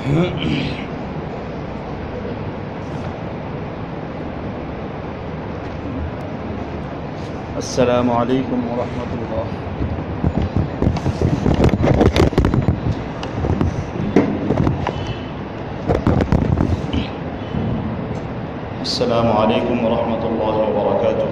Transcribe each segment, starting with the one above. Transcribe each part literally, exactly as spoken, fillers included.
السلام عليكم ورحمة الله. السلام عليكم ورحمة الله وبركاته.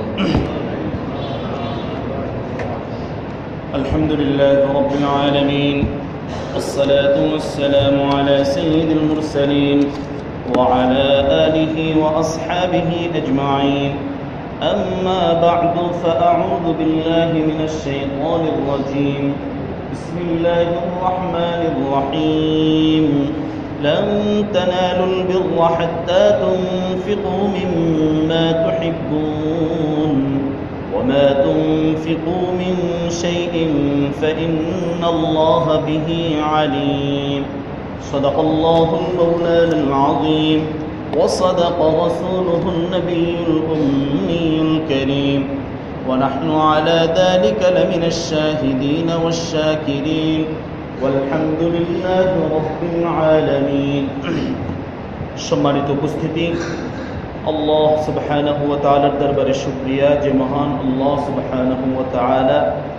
الحمد لله رب العالمين، الصلاة والسلام على سيد المرسلين وعلى آله وأصحابه أجمعين. أما بعد فأعوذ بالله من الشيطان الرجيم. بسم الله الرحمن الرحيم. لن تنالوا البر حتى تنفقوا مما تحبون وما تنفقوا من شيء فإن الله به عليم. صدق الله المولى العظيم وصدق رسوله النبي الأمي الكريم ونحن على ذلك لمن الشاهدين والشاكرين والحمد لله رب العالمين. সম্মানিত উপস্থিতি, আল্লাহ সুবহানাহু ওয়া তাআলার দরবারে শুকরিয়া যে মহান আল্লাহ সুবহানাহু ওয়া তাআলা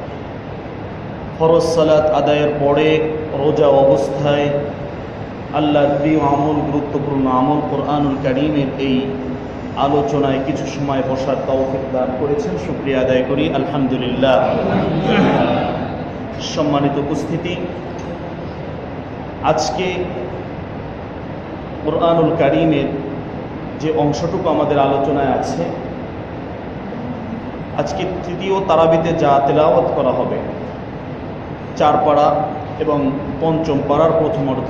ফরজ সালাত আদায়ের পরে রোজা অবস্থায় আল্লাহর প্রিয় আমল, গুরুত্বপূর্ণ আমল কোরআনুল কারীমের এই আলোচনায় কিছু সময় বসার তৌফিক দান করেছেন। শুকরিয়া আদায় করি, আলহামদুলিল্লাহ। সম্মানিত উপস্থিতি, আজকে কোরআনুল কারীমের যে অংশটুকু আমাদের আলোচনায় আছে, আজকে তৃতীয় তারাবিতে যা তেলাওয়াত করা হবে, চার পারা এবং পঞ্চম পারার প্রথম অর্ধ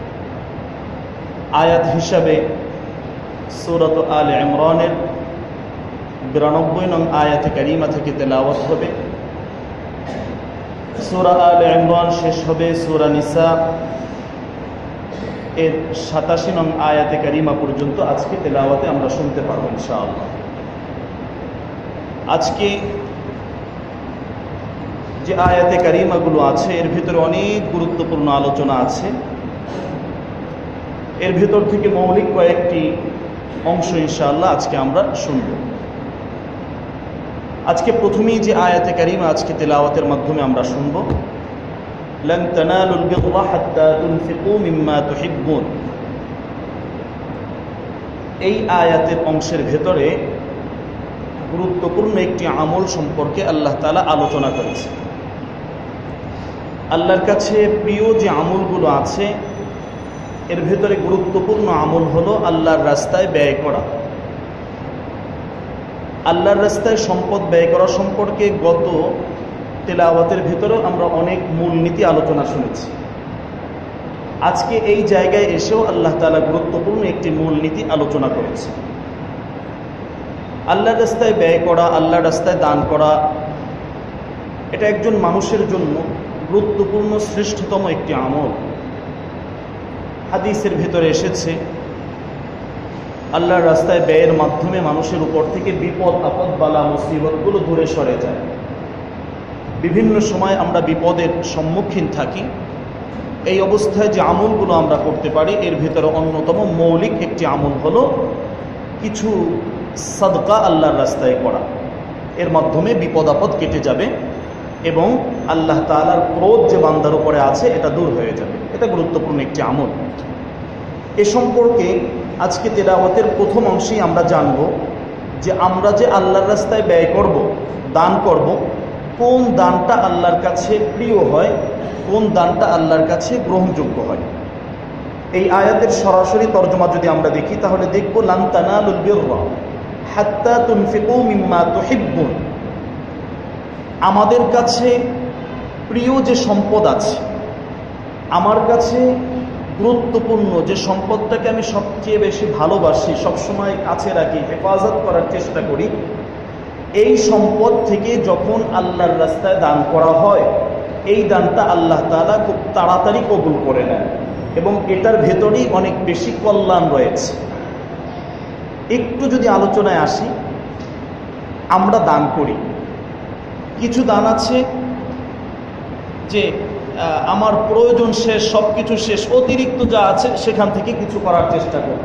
আয়াত হিসাবে সূরাত আলে ইমরানের বিরানব্বই নং আয়াতে কারিমা থেকে তেলাওয়াত হবে। সূরা আলে ইমরান শেষ হবে সূরা নিসা এর সাতাশি নং আয়াতে কারিমা পর্যন্ত আজকে তেলাওয়াতে আমরা শুনতে পারবো ইনশাআল্লাহ। আজকে যে আয়াতে কারিমাগুলো আছে এর ভিতরে অনেক গুরুত্বপূর্ণ আলোচনা আছে। এর ভিতর থেকে মৌলিক কয়েকটি অংশ ইনশাআল্লাহ আজকে আমরা শুনব। আজকে প্রথমেই যে আয়াতে কারিমা আজকে তেলাওয়াতের মাধ্যমে আমরা শুনব, লান তানালুল বিররা হাত্তা তুনফিকু মিম্মা তুহিব্বুন। এই আয়াতের অংশের ভেতরে গুরুত্বপূর্ণ একটি আমল সম্পর্কে আল্লাহ তাআলা আলোচনা করেছে। আল্লাহর কাছে প্রিয় যে আমলগুলো আছে এর ভেতরে গুরুত্বপূর্ণ আমল হলো আল্লাহর রাস্তায় ব্যয় করা। আল্লাহর রাস্তায় সম্পদ ব্যয় করা সম্পর্কে গত তেলাওয়াতের ভেতরেও আমরা অনেক মূলনীতি আলোচনা শুনেছি। আজকে এই জায়গায় এসেও আল্লাহ তাআলা গুরুত্বপূর্ণ একটি মূলনীতি আলোচনা করেছে। আল্লাহর রাস্তায় ব্যয় করা, আল্লাহর রাস্তায় দান করা, এটা একজন মানুষের জন্য গুরুত্বপূর্ণ শ্রেষ্ঠতম একটি আমল। হাদিসের ভিতরে এসেছে আল্লাহর রাস্তায় ব্যয়ের মাধ্যমে মানুষের উপর থেকে বিপদ আপদ বালা মুসিবতগুলো দূরে সরে যায়। বিভিন্ন সময় আমরা বিপদের সম্মুখীন থাকি। এই অবস্থায় যে আমলগুলো আমরা করতে পারি এর ভিতরে অন্যতম মৌলিক একটি আমল হলো কিছু সাদকা আল্লাহর রাস্তায় করা। এর মাধ্যমে বিপদ আপদ কেটে যাবে এবং আল্লাহ তাআলার ক্রোধ যে বান্দার উপরে আছে এটা দূর হয়ে যাবে। এটা গুরুত্বপূর্ণ একটি আমল। এ সম্পর্কে আজকে তেলাওয়াতের প্রথম অংশেই আমরা জানব যে আমরা যে আল্লাহর রাস্তায় ব্যয় করব, দান করব, কোন দানটা আল্লাহর কাছে প্রিয় হয়, কোন দানটা আল্লাহর কাছে গ্রহণযোগ্য হয়। এই আয়াতের সরাসরি তর্জমা যদি আমরা দেখি তাহলে দেখব লান তানালুল বিররা হাত্তা তুনফিকু মিম্মা তুহিব্বুন। আমাদের কাছে প্রিয় যে সম্পদ আছে, আমার কাছে গুরুত্বপূর্ণ যে সম্পদটাকে আমি সবচেয়ে বেশি ভালোবাসি, সবসময় কাছে রাখি, হেফাজত করার চেষ্টা করি, এই সম্পদ থেকে যখন আল্লাহর রাস্তায় দান করা হয় এই দানটা আল্লাহ তাআলা খুব তাড়াতাড়ি কবুল করে নেন এবং এটার ভেতরেই অনেক বেশি কল্যাণ রয়েছে। একটু যদি আলোচনায় আসি, আমরা দান করি, কিছু দান আছে যে আমার প্রয়োজন শেষ, সব কিছু শেষ, অতিরিক্ত যা আছে সেখান থেকে কিছু করার চেষ্টা করব।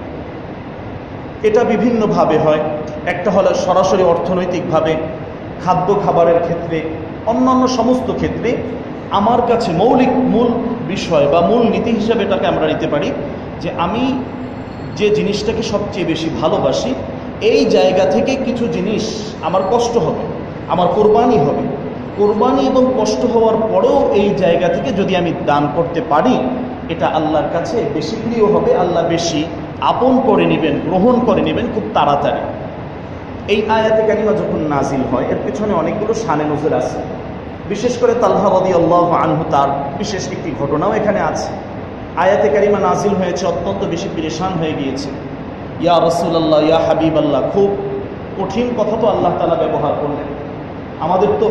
এটা বিভিন্নভাবে হয়। একটা হলো সরাসরি অর্থনৈতিকভাবে, খাদ্য খাবারের ক্ষেত্রে, অন্যান্য সমস্ত ক্ষেত্রে আমার কাছে মৌলিক মূল বিষয় বা মূল নীতি হিসাবে এটাকে আমরা নিতে পারি যে আমি যে জিনিসটাকে সবচেয়ে বেশি ভালোবাসি এই জায়গা থেকে কিছু জিনিস আমার কষ্ট হবে, আমার কোরবানি হবে। কোরবানি এবং কষ্ট হওয়ার পরেও এই জায়গা থেকে যদি আমি দান করতে পারি, এটা আল্লাহর কাছে বেশি প্রিয় হবে, আল্লাহ বেশি আপন করে নেবেন, গ্রহণ করে নেবেন খুব তাড়াতাড়ি। এই আয়াতে কারিমা যখন নাজিল হয় এর পেছনে অনেকগুলো শানে নজর আছে। বিশেষ করে তালহা রাদিয়াল্লাহু আনহু, তার বিশেষ একটি ঘটনাও এখানে আছে। আয়াতে কারিমা নাজিল হয়েছে, অত্যন্ত বেশি পেরেশান হয়ে গিয়েছে। ইয়া রাসূলুল্লাহ, ইয়া হাবিবাল্লাহ, খুব কঠিন কথা তো আল্লাহ তাআলা ব্যবহার করলেন। আমাদের তো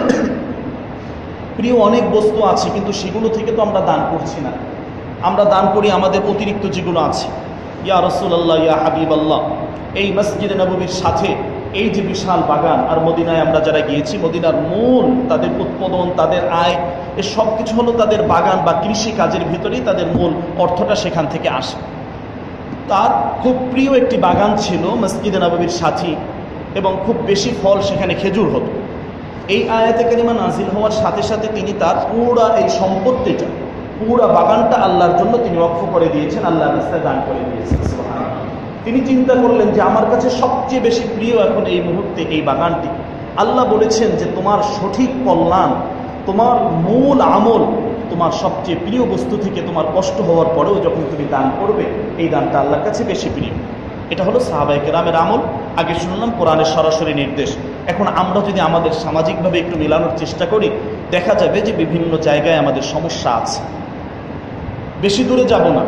প্রিয় অনেক বস্তু আছে, কিন্তু সেগুলো থেকে তো আমরা দান করছি না। আমরা দান করি আমাদের অতিরিক্ত যেগুলো আছে। ইয়া রাসূলুল্লাহ, ইয়া হাবিবাল্লাহ, এই মসজিদে নববীর সাথে এই যে বিশাল বাগান, আর মদিনায় আমরা যারা গিয়েছি, মদিনার মূল তাদের উৎপাদন, তাদের আয়, এ সব কিছু হলো তাদের বাগান বা কৃষি কাজের ভিতরেই তাদের মূল অর্থটা সেখান থেকে আসে। তার খুব প্রিয় একটি বাগান ছিল মসজিদে নববীর সাথী, এবং খুব বেশি ফল সেখানে খেজুর হতো। এই আয়াতে কারিমা নাজিল হওয়ার সাথে সাথে তিনি তার পুরা এই সম্পত্তিটা, পুরা বাগানটা আল্লাহর জন্য তিনি ওয়াকফ করে দিয়েছেন, আল্লাহর রাস্তায় দান করে দিয়েছেন। তিনি চিন্তা করলেন যে আমার কাছে সবচেয়ে বেশি প্রিয় এখন এই মুহূর্তে এই বাগানটি। আল্লাহ বলেছেন যে তোমার সঠিক কল্যাণ, তোমার মূল আমল, তোমার সবচেয়ে প্রিয় বস্তু থেকে তোমার কষ্ট হওয়ার পরেও যখন তুমি দান করবে, এই দানটা আল্লাহর কাছে বেশি প্রিয়। এটা হলো সাহাবায়ে কেরামের আমল। আগে শুনলাম কোরআনের সরাসরি নির্দেশ। এখন আমরা যদি আমাদের সামাজিকভাবে একটু মেলানোর চেষ্টা করি, দেখা যাবে যে বিভিন্ন জায়গায় আমাদের সমস্যা আছে। বেশি দূরে যাব না,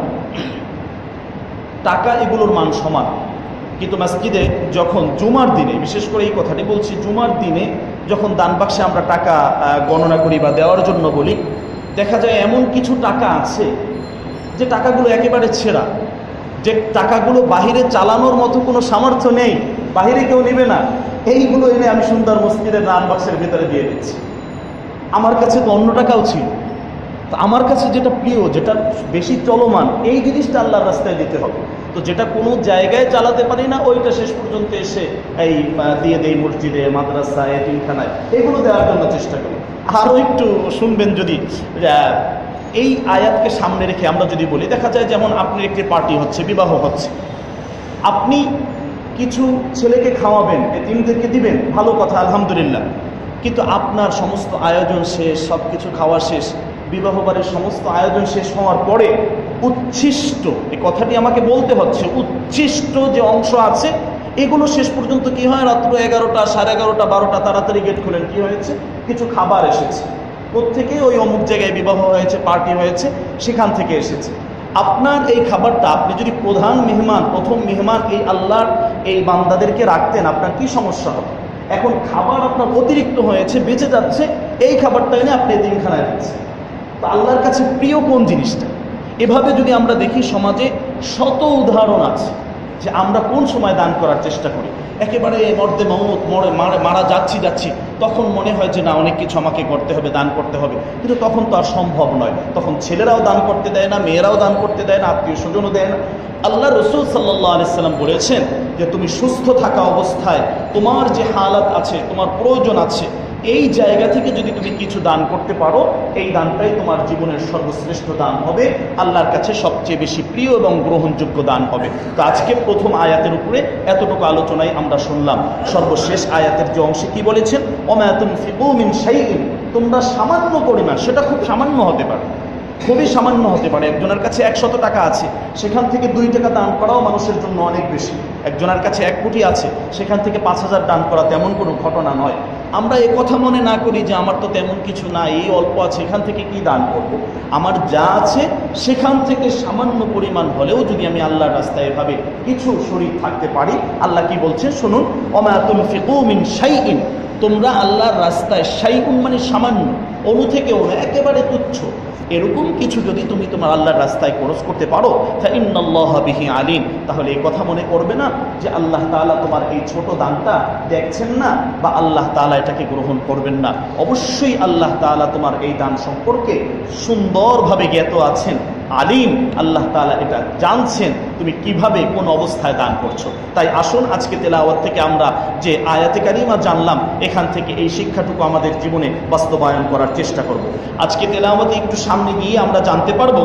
টাকা এগুলোর মান সমান, কিন্তু মসজিদে যখন জুমার দিনে, বিশেষ করে এই কথাটি বলছি, জুমার দিনে যখন দান বাক্সে আমরা টাকা গণনা করি বা দেওয়ার জন্য বলি, দেখা যায় এমন কিছু টাকা আছে যে টাকাগুলো একেবারে ছেঁড়া, যে টাকাগুলো বাহিরে চালানোর মতো কোনো সামর্থ্য নেই, বাহিরে কেউ নেবে না, এইগুলো এনে আমি সুন্দর মসজিদের দান বাক্সের ভিতরে দিয়ে দিচ্ছি। আমার কাছে তো অন্য টাকাও ছিল, তো আমার কাছে যেটা প্রিয়, যেটা বেশি চলমান, এই জিনিসটা আল্লাহর রাস্তায় দিতে হবে। তো যেটা কোনো জায়গায় চালাতে পারি না, ওইটা শেষ পর্যন্ত এসে এই দিয়ে দেই মসজিদে, মাদ্রাসায়, এতিমখানায়, এগুলো দেওয়ার জন্য চেষ্টা করি। আরও একটু শুনবেন, যদি এই আয়াতকে সামনে রেখে আমরা যদি বলি, দেখা যায় যেমন আপনার একটি পার্টি হচ্ছে, বিবাহ হচ্ছে, আপনি কিছু ছেলেকে খাওয়াবেন, এতিমদেরকে দিবেন, ভালো কথা, আলহামদুলিল্লাহ। কিন্তু আপনার সমস্ত আয়োজন শেষ, সব কিছু খাওয়া শেষ, বিবাহ বাড়ির সমস্ত আয়োজন শেষ হওয়ার পরে উচ্ছিষ্ট, এই কথাটি আমাকে বলতে হচ্ছে, উচ্ছিষ্ট যে অংশ আছে এগুলো শেষ পর্যন্ত কি হয়, রাত্র এগারোটা, সাড়ে এগারোটা, বারোটা, তাড়াতাড়ি গেট খুলেন, কি হয়েছে, কিছু খাবার এসেছে, প্রত্যেকে ওই অমুক জায়গায় বিবাহ হয়েছে, পার্টি হয়েছে, সেখান থেকে এসেছে। আপনার এই খাবারটা আপনি যদি প্রধান মেহমান, প্রথম মেহমান এই আল্লাহর এই বান্দাদেরকে রাখতেন, আপনার কি সমস্যা হবে? এখন খাবার আপনার অতিরিক্ত হয়েছে, বেঁচে যাচ্ছে, এই খাবারটা এনে আপনি এতিমখানায় দিচ্ছেন। তো আল্লাহর কাছে প্রিয় কোন জিনিসটা? এভাবে যদি আমরা দেখি, সমাজে শত উদাহরণ আছে যে আমরা কোন সময় দান করার চেষ্টা করি, একেবারে মর্দে মৌত, মরে মারা যাচ্ছি যাচ্ছি তখন মনে হয় যে না, অনেক কিছু আমাকে করতে হবে, দান করতে হবে, কিন্তু তখন তো আর সম্ভব নয়। তখন ছেলেরাও দান করতে দেয় না, মেয়েরাও দান করতে দেয় না, আত্মীয় স্বজনও দেয় না। আল্লাহ রসুল সাল্লাল্লাহু আলাইহি সাল্লাম বলেছেন যে তুমি সুস্থ থাকা অবস্থায় তোমার যে হালাত আছে, তোমার প্রয়োজন আছে, এই জায়গা থেকে যদি তুমি কিছু দান করতে পারো, এই দানটাই তোমার জীবনের সর্বশ্রেষ্ঠ দান হবে, আল্লাহর কাছে সবচেয়ে বেশি প্রিয় এবং গ্রহণযোগ্য দান হবে। তো আজকে প্রথম আয়াতের উপরে এতটুকু আলোচনায় আমরা শুনলাম। সর্বশেষ আয়াতের যে অংশে কি বলেছেন, ওমা তুনফিকু মিন শাইইন, তোমরা সামান্য পরিমাণ, সেটা খুব সামান্য হতে পারে, খুবই সামান্য হতে পারে। একজনের কাছে একশত টাকা আছে, সেখান থেকে দুই টাকা দান করাও মানুষের জন্য অনেক বেশি। একজনের কাছে এক কোটি আছে, সেখান থেকে পাঁচ হাজার দান করা তেমন কোনো ঘটনা নয়। আমরা এ কথা মনে না করি যে আমার তো তেমন কিছু না, এই অল্প আছে, এখান থেকে কি দান করব। আমার যা আছে সেখান থেকে সামান্য পরিমাণ হলেও যদি আমি আল্লাহর রাস্তায় এভাবে কিছু শরীক থাকতে পারি, আল্লাহ কি বলছে শুনুন, ওমা তুনফিকু মিন শাইইন, তোমরা আল্লাহর রাস্তায়, শাইউন মানে সামান্য, অনু থেকে অনু, একেবারে তুচ্ছ, এরকম কিছু যদি তুমি তোমার আল্লাহর রাস্তায় খরচ করতে পারো তা ইন্নাল্লাহা বিহি আলিম, তাহলে এই কথা মনে করবে না যে আল্লাহ তাআলা তোমার এই ছোট দানটা দেখছেন না বা আল্লাহ তাআলা এটাকে গ্রহণ করবেন না। অবশ্যই আল্লাহ তাআলা তোমার এই দান সম্পর্কে সুন্দরভাবে জ্ঞাত আছেন, আলিম। আল্লাহ তাআলা এটা জানছেন তুমি কিভাবে কোন অবস্থায় দান করছো। তাই আসুন আজকে তেলাওয়াত থেকে আমরা যে আয়াতে কারিমা জানলাম এখান থেকে এই শিক্ষাটুকু আমাদের জীবনে বাস্তবায়ন করার চেষ্টা করব। আজকে তেলাওয়াতে একটু সামনে গিয়ে আমরা জানতে পারবো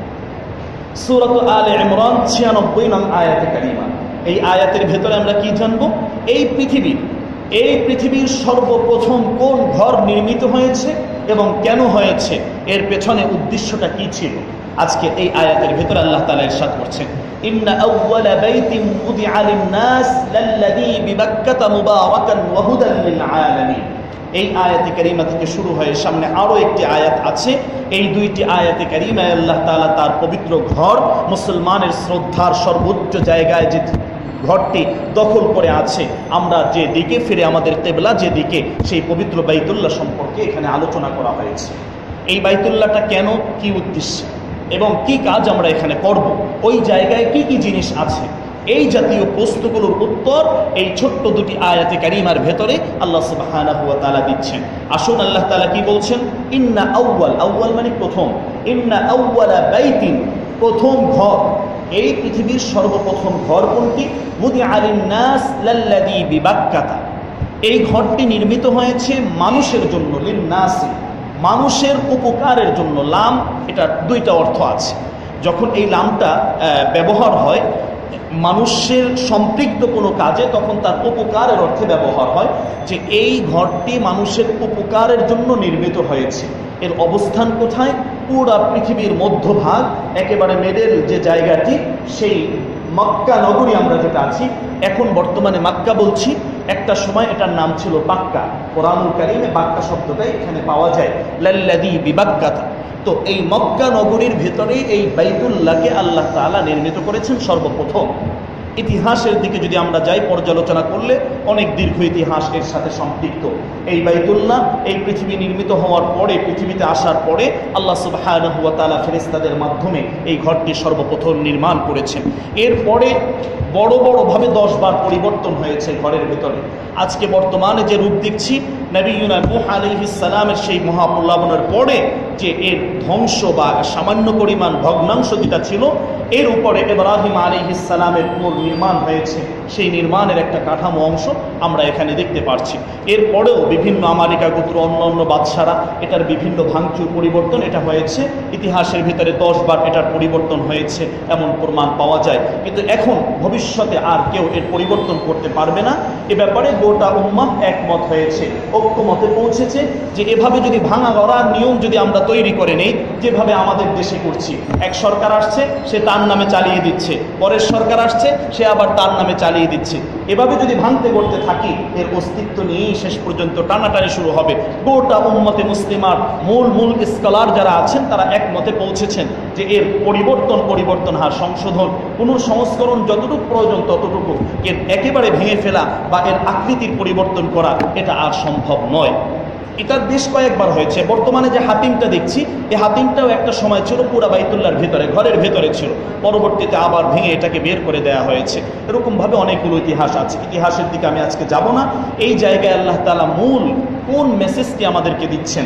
সূরাত আলে ইমরান ছিয়ানব্বই নং আয়াতে কারিমা। এই আয়াতের ভেতরে আমরা কি জানবো? এই পৃথিবীর এই পৃথিবীর সর্বপ্রথম কোন ঘর নির্মিত হয়েছে এবং কেন হয়েছে, এর পেছনে উদ্দেশ্যটা কি ছিল। আজকে এই আয়াতের ভেতরে আল্লাহ তাআলা ইরশাদ করছেন, ইন্না আউওয়ালা বাইতিন উদিআ লিন-নাস লাল্লাযী বিবাক্কাতা মুবারাকান ওয়া হুদাল লিল আলামিন। এই আয়াতে কারিমা থেকে শুরু হয়ে সামনে আরো একটি আয়াত আছে। এই দুইটি আয়াতে কারিমায় আল্লাহ তাআলা তার পবিত্র ঘর, মুসলমানের শ্রদ্ধার সর্বোচ্চ জায়গায় যে ঘরটি দখল করে আছে, আমরা যে দিকে ফিরে আমাদের কিবলা যে দিকে, সেই পবিত্র বাইতুল্লাহ সম্পর্কে এখানে আলোচনা করা হয়েছে। এই বাইতুল্লাহটা কেন, কি উদ্দেশ্য এবং কি কাজ আমরা এখানে করব, ওই জায়গায় কি কি জিনিস আছে, এই জাতীয় প্রশ্নগুলোর উত্তর এই ছোট্ট দুটি আয়াতে কারিমার ভেতরে আল্লাহ সুবহানাহু ওয়া তাআলা দিচ্ছেন। আসুন আল্লাহ তাআলা কি বলছেন, ইন্না আউয়াল, আউয়াল মানে প্রথম, ইন্না আউওয়ালা বাইতিন, প্রথম ঘর, এই পৃথিবীর সর্বপ্রথম ঘর কোনটি? উদিআ লিন-নাস লাল্লাযী বিবাক্কাতা, এই ঘরটি নির্মিত হয়েছে মানুষের জন্য, লিন-নাস মানুষের উপকারের জন্য। লাম এটার দুইটা অর্থ আছে। যখন এই লামটা ব্যবহার হয় মানুষের সম্পৃক্ত কোনো কাজে, তখন তার উপকারের অর্থে ব্যবহার হয়, যে এই ঘরটি মানুষের উপকারের জন্য নির্মিত হয়েছে। এর অবস্থান কোথায়? পুরা পৃথিবীর মধ্যভাগ, একেবারে মেডেল যে জায়গাটি, সেই মক্কা নগরী আমরা যেটা আছি এখন বর্তমানে মক্কা বলছি, একটা সময় এটার নাম ছিল বাক্কা। কোরআনুল কারীমে বাক্কা শব্দটাই এখানে পাওয়া যায়, লাল্লাযী বিবাক্কাতা। তো এই মক্কা নগরীর ভেতরে এই বাইতুল্লাহকে আল্লাহ তাআলা নির্মিত করেছেন সর্বপ্রথম। ইতিহাসের দিকে যদি আমরা যাই, পর্যালোচনা করলে অনেক দীর্ঘ ইতিহাস এর সাথে সম্পৃক্ত। এই বাইতুল্লাহ এই পৃথিবী নির্মিত হওয়ার পরে, পৃথিবীতে আসার পরে আল্লাহ সুবহানাহু ওয়া তাআলা ফেরেশতাদের মাধ্যমে এই ঘরটি সর্বপ্রথম নির্মাণ করেছেন। এরপরে বড় বড়ভাবে দশ বার পরিবর্তন হয়েছে ঘরের ভেতরে। আজকে বর্তমানে যে রূপ দেখছি, নবিয়ুনা নূহ আলাইহিস সালামের সেই মহাপ্লাবনের পরে যে এর ধ্বংস বা সামান্য পরিমাণ ভগ্নাংশ যেটা ছিল, এর উপরে ইব্রাহিম আলাইহিস সালামের পুনর্নির্মাণ হয়েছে। সেই নির্মাণের একটা কাঠামো অংশ আমরা এখানে দেখতে পাচ্ছি। এরপরেও বিভিন্ন আমালিকা গোত্র, অন্য অন্য বাদশারা এটার বিভিন্ন ভাঙচুর পরিবর্তন এটা হয়েছে। ইতিহাসের ভিতরে দশ বার এটার পরিবর্তন হয়েছে এমন প্রমাণ পাওয়া যায়। কিন্তু এখন ভবিষ্যতে আর কেউ এর পরিবর্তন করতে পারবে না। এ ব্যাপারে গোটা উম্মাহ একমত হয়েছে, ঐক্যমতে পৌঁছেছে যে এভাবে যদি ভাঙা গড়ার নিয়ম যদি আমরা তৈরি করে নেই, যেভাবে আমাদের দেশে করছি, এক সরকার আসছে সে তার নামে চালিয়ে দিচ্ছে, পরের সরকার আসছে সে আবার তার নামে চালিয়ে দিচ্ছে, এভাবে যদি ভাঙতে করতে থাকি এর অস্তিত্ব নিয়েই শেষ পর্যন্ত টানাটানি শুরু হবে। গোটা উম্মতে মুসলিমার মূল মূল স্কলার যারা আছেন তারা একমতে পৌঁছেছেন যে এর পরিবর্তন পরিবর্তন হার সংশোধন, কোনো সংস্করণ যতটুকু প্রয়োজন ততটুকু, এর একেবারে ভেঙে ফেলা বা এর আকৃতির পরিবর্তন করা এটা আর সম্ভব নয়। এটা বেশ কয়েকবার হয়েছে। বর্তমানে যে হাতিমটা দেখছি, এই হাতিমটাও একটা সময় ছিল পুরা বাইতুল্লাহর ভেতরে, ঘরের ভেতরে ছিল, পরবর্তীতে আবার ভেঙে এটাকে বের করে দেওয়া হয়েছে। এরকমভাবে অনেকগুলো ইতিহাস আছে, ইতিহাসের দিকে আমি আজকে যাব না। এই জায়গায় আল্লাহ তাআলা মূল কোন মেসেজটি আমাদেরকে দিচ্ছেন,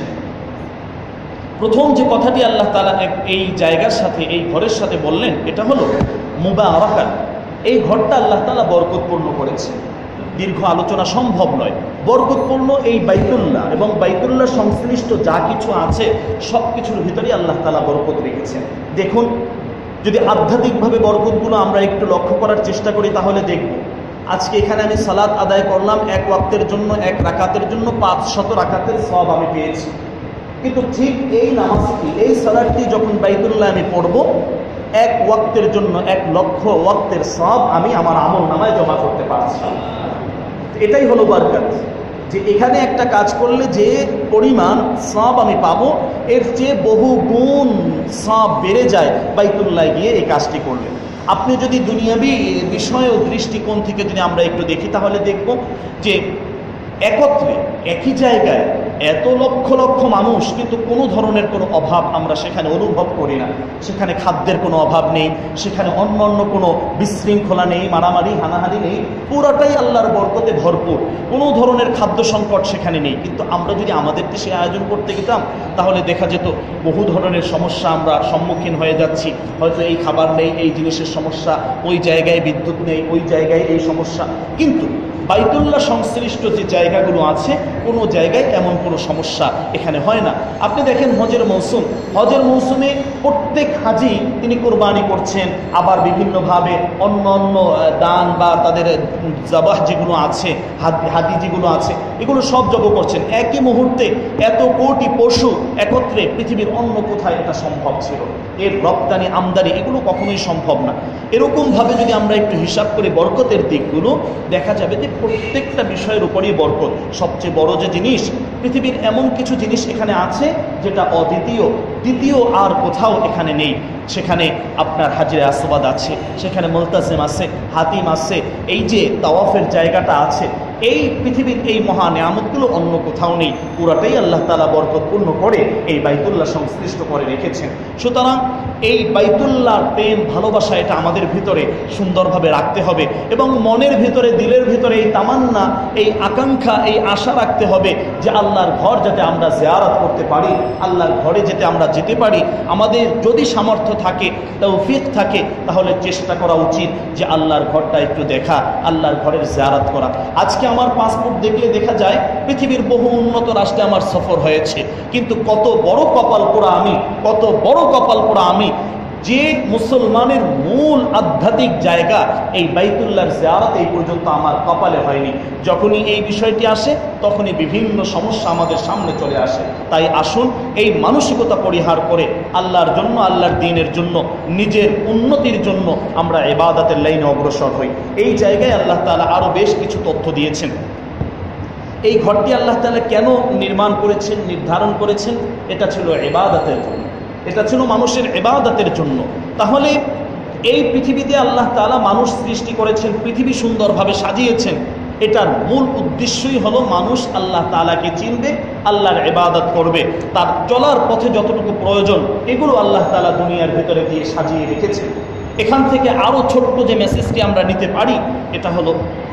প্রথম যে কথাটি আল্লাহ তাআলা এই জায়গার সাথে, এই ঘরের সাথে বললেন, এটা হলো মুবারাকান। এই ঘরটা আল্লাহ তাআলা বরকতপূর্ণ করেছে। দীর্ঘ আলোচনা সম্ভব নয়। বরকতপূর্ণ এই বাইতুল্লাহ এবং বাইতুল্লাহ সংশ্লিষ্ট যা কিছু আছে সব কিছুর ভিতরেই আল্লাহ তাআলা বরকত রেখেছেন। দেখুন, যদি আধ্যাত্মিকভাবে বরকতগুলো আমরা একটু লক্ষ্য করার চেষ্টা করি তাহলে দেখব, আজকে এখানে আমি সালাত আদায় করলাম, এক ওয়াক্তের জন্য, এক রাকাতের জন্য পাঁচ শত রাকাতের সওয়াব আমি পেয়েছি। কিন্তু ঠিক এই নামাজটি, এই সালাতটি যখন বাইতুল্লাহ আমি পড়ব, এক ওয়াক্তের জন্য এক লক্ষ ওয়াক্তের সওয়াব আমি আমার আমল নামায় জমা করতে পারছি। এটাই হলো বরকত, যে এখানে একটা কাজ করলে যে পরিমাণ সওয়াব আমি পাবো এর চেয়ে বহু গুণ সওয়াব বেড়ে যায় বাইতুল্লাহ গিয়ে এই কাজটি করলে। আপনি যদি দুনিয়াবি বিষয় ও দৃষ্টিকোণ থেকে যদি আমরা একটু দেখি তাহলে দেখব যে একত্রে একই জায়গায় এত লক্ষ লক্ষ মানুষ, কিন্তু কোনো ধরনের কোনো অভাব আমরা সেখানে অনুভব করি না। সেখানে খাদ্যের কোনো অভাব নেই, সেখানে অন্য অন্য কোনো বিশৃঙ্খলা নেই, মারামারি হানাহানি নেই, পুরাটাই আল্লাহর বরকতে ভরপুর, কোনো ধরনের খাদ্য সংকট সেখানে নেই। কিন্তু আমরা যদি আমাদের দেশে আয়োজন করতে গেতাম তাহলে দেখা যেত বহু ধরনের সমস্যা আমরা সম্মুখীন হয়ে যাচ্ছি। হয়তো এই খাবার নেই, এই জিনিসের সমস্যা, ওই জায়গায় বিদ্যুৎ নেই, ওই জায়গায় এই সমস্যা। কিন্তু বাইতুল্লাহ সংশ্লিষ্ট যে জায়গাগুলো আছে কোনো জায়গায় এমন কোনো সমস্যা এখানে হয় না। আপনি দেখেন হজের মৌসুম, হজের মৌসুমে প্রত্যেক হাজি তিনি কোরবানি করছেন, আবার বিভিন্নভাবে অন্য অন্য দান বা তাদের জবাহ যেগুলো আছে, হাদি যেগুলো আছে, এগুলো সব জব করছেন। একই মুহূর্তে এত কোটি পশু একত্রে পৃথিবীর অন্য কোথায় এটা সম্ভব ছিল? এর রপ্তানি আমদানি এগুলো কখনোই সম্ভব না। এরকমভাবে যদি আমরা একটু হিসাব করি বরকতের দিকগুলো, দেখা যাবে যে প্রত্যেকটা বিষয়ের উপরই বরকত। সবচেয়ে বড় যে জিনিস, পৃথিবীর এমন কিছু জিনিস এখানে আছে যেটা অদ্বিতীয়, দ্বিতীয় আর কোথাও এখানে নেই। সেখানে আপনার হাজরে আসওয়াদ আছে, সেখানে মুলতাজিম আছে, হাতিম আছে, এই যে তাওয়াফের জায়গাটা আছে, এই পৃথিবীর এই মহা নিয়ামতগুলো অন্য কোথাও নেই। পুরাটাই আল্লাহ তাআলা বরকতপূর্ণ করে এই বাইতুল্লাহ সংশ্লিষ্ট করে রেখেছেন। সুতরাং এই বাইতুল্লাহর প্রেম ভালোবাসা এটা আমাদের ভিতরে সুন্দরভাবে রাখতে হবে, এবং মনের ভিতরে দিলের ভিতরে এই তামান্না, এই আকাঙ্ক্ষা, এই আশা রাখতে হবে যে আল্লাহর ঘর যাতে আমরা জিয়ারত করতে পারি, আল্লাহর ঘরে যেতে আমরা যেতে পারি। আমাদের যদি সামর্থ্য থাকে, তৌফিক থাকে, তাহলে চেষ্টা করা উচিত যে আল্লাহর ঘরটা একটু দেখা, আল্লাহর ঘরের জিয়ারত করা। আজকে আমার পাসপোর্ট দেখলে দেখা যায় পৃথিবীর বহু উন্নত রাষ্ট্রে আমার সফর হয়েছে, কিন্তু কত বড় কপাল পোড়া আমি, কত বড় কপাল পোড়া আমি যে মুসলমানের মূল আধ্যাত্মিক জায়গা এই বাইতুল্লাহর জিয়ারত এই পর্যন্ত আমার কপালে হয়নি। যখনই এই বিষয়টি আসে তখনই বিভিন্ন সমস্যা আমাদের সামনে চলে আসে। তাই আসুন এই মানসিকতা পরিহার করে আল্লাহর জন্য, আল্লাহর দ্বীনের জন্য, নিজের উন্নতির জন্য আমরা ইবাদতের লাইনে অগ্রসর হই। এই জায়গায় আল্লাহ তাআলা আরও বেশ কিছু তথ্য দিয়েছেন। এই ঘরটি আল্লাহ তাআলা কেন নির্মাণ করেছেন, নির্ধারণ করেছেন? এটা ছিল ইবাদতের জন্য, এটা ছিল মানুষের ইবাদতের জন্য। তাহলে এই পৃথিবীতে আল্লাহ তাআলা মানুষ সৃষ্টি করেছেন, পৃথিবী সুন্দরভাবে সাজিয়েছেন, এটার মূল উদ্দেশ্যই হলো মানুষ আল্লাহ তাআলাকে চিনবে, আল্লাহর ইবাদত করবে, তার চলার পথে যতটুকু প্রয়োজন এগুলো আল্লাহ তাআলা দুনিয়ার ভিতরে দিয়ে সাজিয়ে রেখেছেন। এখান থেকে আরও ছোট্ট যে মেসেজটি আমরা নিতে পারি, এটা হলো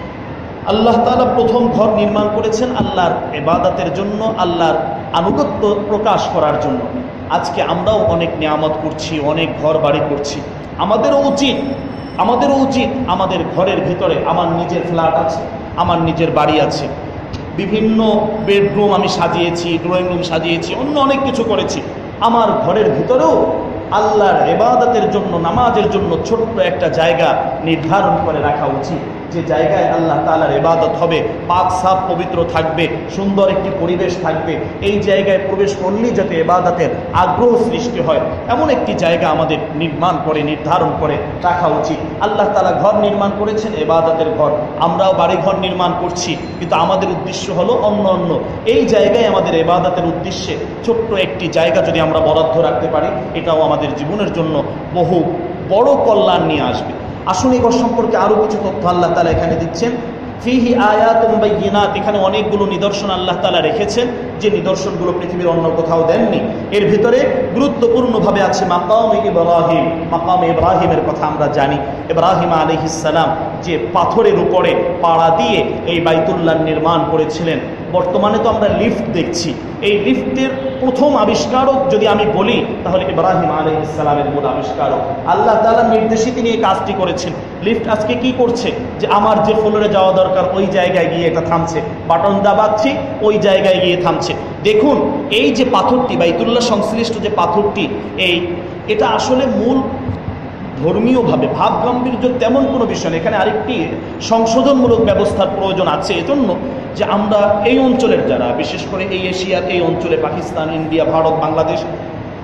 আল্লাহ তাআলা প্রথম ঘর নির্মাণ করেছেন আল্লাহর ইবাদতের জন্য, আল্লাহর আনুগত্য প্রকাশ করার জন্য। আজকে আমরাও অনেক নিয়ামত করছি, অনেক ঘর বাড়ি করছি। আমাদেরও উচিত আমাদেরও উচিত আমাদের ঘরের ভিতরে, আমার নিজের ফ্ল্যাট আছে, আমার নিজের বাড়ি আছে, বিভিন্ন বেডরুম আমি সাজিয়েছি, ড্রয়িং রুম সাজিয়েছি, অন্য অনেক কিছু করেছি। আমার ঘরের ভিতরেও আল্লাহর ইবাদতের জন্য, নামাজের জন্য ছোট্ট একটা জায়গা নির্ধারণ করে রাখা উচিত, যে জায়গায় আল্লাহ তাআলার ইবাদত হবে, পাক সাফ পবিত্র থাকবে, সুন্দর একটি পরিবেশ থাকবে। এই জায়গায় প্রবেশ করলেই যাতে ইবাদতের আগ্রহ সৃষ্টি হয়, এমন একটি জায়গা আমাদের নির্মাণ করে, নির্ধারণ করে রাখা উচিত। আল্লাহ তাআলা ঘর নির্মাণ করেছেন ইবাদতের ঘর, আমরাও বাড়ি ঘর নির্মাণ করছি, কিন্তু আমাদের উদ্দেশ্য হলো অন্য অন্য। এই জায়গায় আমাদের ইবাদতের উদ্দেশ্যে ছোট্ট একটি জায়গা যদি আমরা বরাদ্দ রাখতে পারি, এটাও আমাদের জীবনের জন্য বহু বড় কল্যাণ নিয়ে আসবে। আসুন এই ঘর সম্পর্কে আরও কিছু তথ্য আল্লাহ তাআলা এখানে দিচ্ছেন। ফিহি আয়াতুম বাইয়িনাত, এখানে অনেকগুলো নিদর্শন আল্লাহ তাআলা রেখেছেন, যে নিদর্শনগুলো পৃথিবীর অন্য কোথাও দেননি। এর ভিতরে গুরুত্বপূর্ণভাবে আছে মাকাম ইব্রাহিম। মাকাম ইব্রাহিমের কথা আমরা জানি, ইব্রাহিম আলাইহিস সালাম যে পাথরের উপরে পাড়া দিয়ে এই বাইতুল্লাহ নির্মাণ করেছিলেন। বর্তমানে তো আমরা লিফট দেখছি, এই লিফটের প্রথম আবিষ্কারক যদি আমি বলি তাহলে ইব্রাহিম আলাইহিস সালামের মূল আবিষ্কারক। আল্লাহ তাআলার নির্দেশে তিনি এই কাজটি করেছেন। লিফট আজকে কি করছে, যে আমার যে ফ্লোরে যাওয়া দরকার ওই জায়গায় গিয়ে এটা থামছে, বাটন দাবাচ্ছি ওই জায়গায় গিয়ে থামছে। দেখুন এই যে পাথরটি, বাইতুল্লাহ সংশ্লিষ্ট যে পাথরটি, এই এটা আসলে মূল ধর্মীয়ভাবে ভাব গাম্ভীর্য তেমন কোনো বিষয় নেই। এখানে আরেকটি সংশোধনমূলক ব্যবস্থার প্রয়োজন আছে, এজন্য যে আমরা এই অঞ্চলের যারা, বিশেষ করে এই এশিয়ার এই অঞ্চলে, পাকিস্তান, ইন্ডিয়া, ভারত, বাংলাদেশ,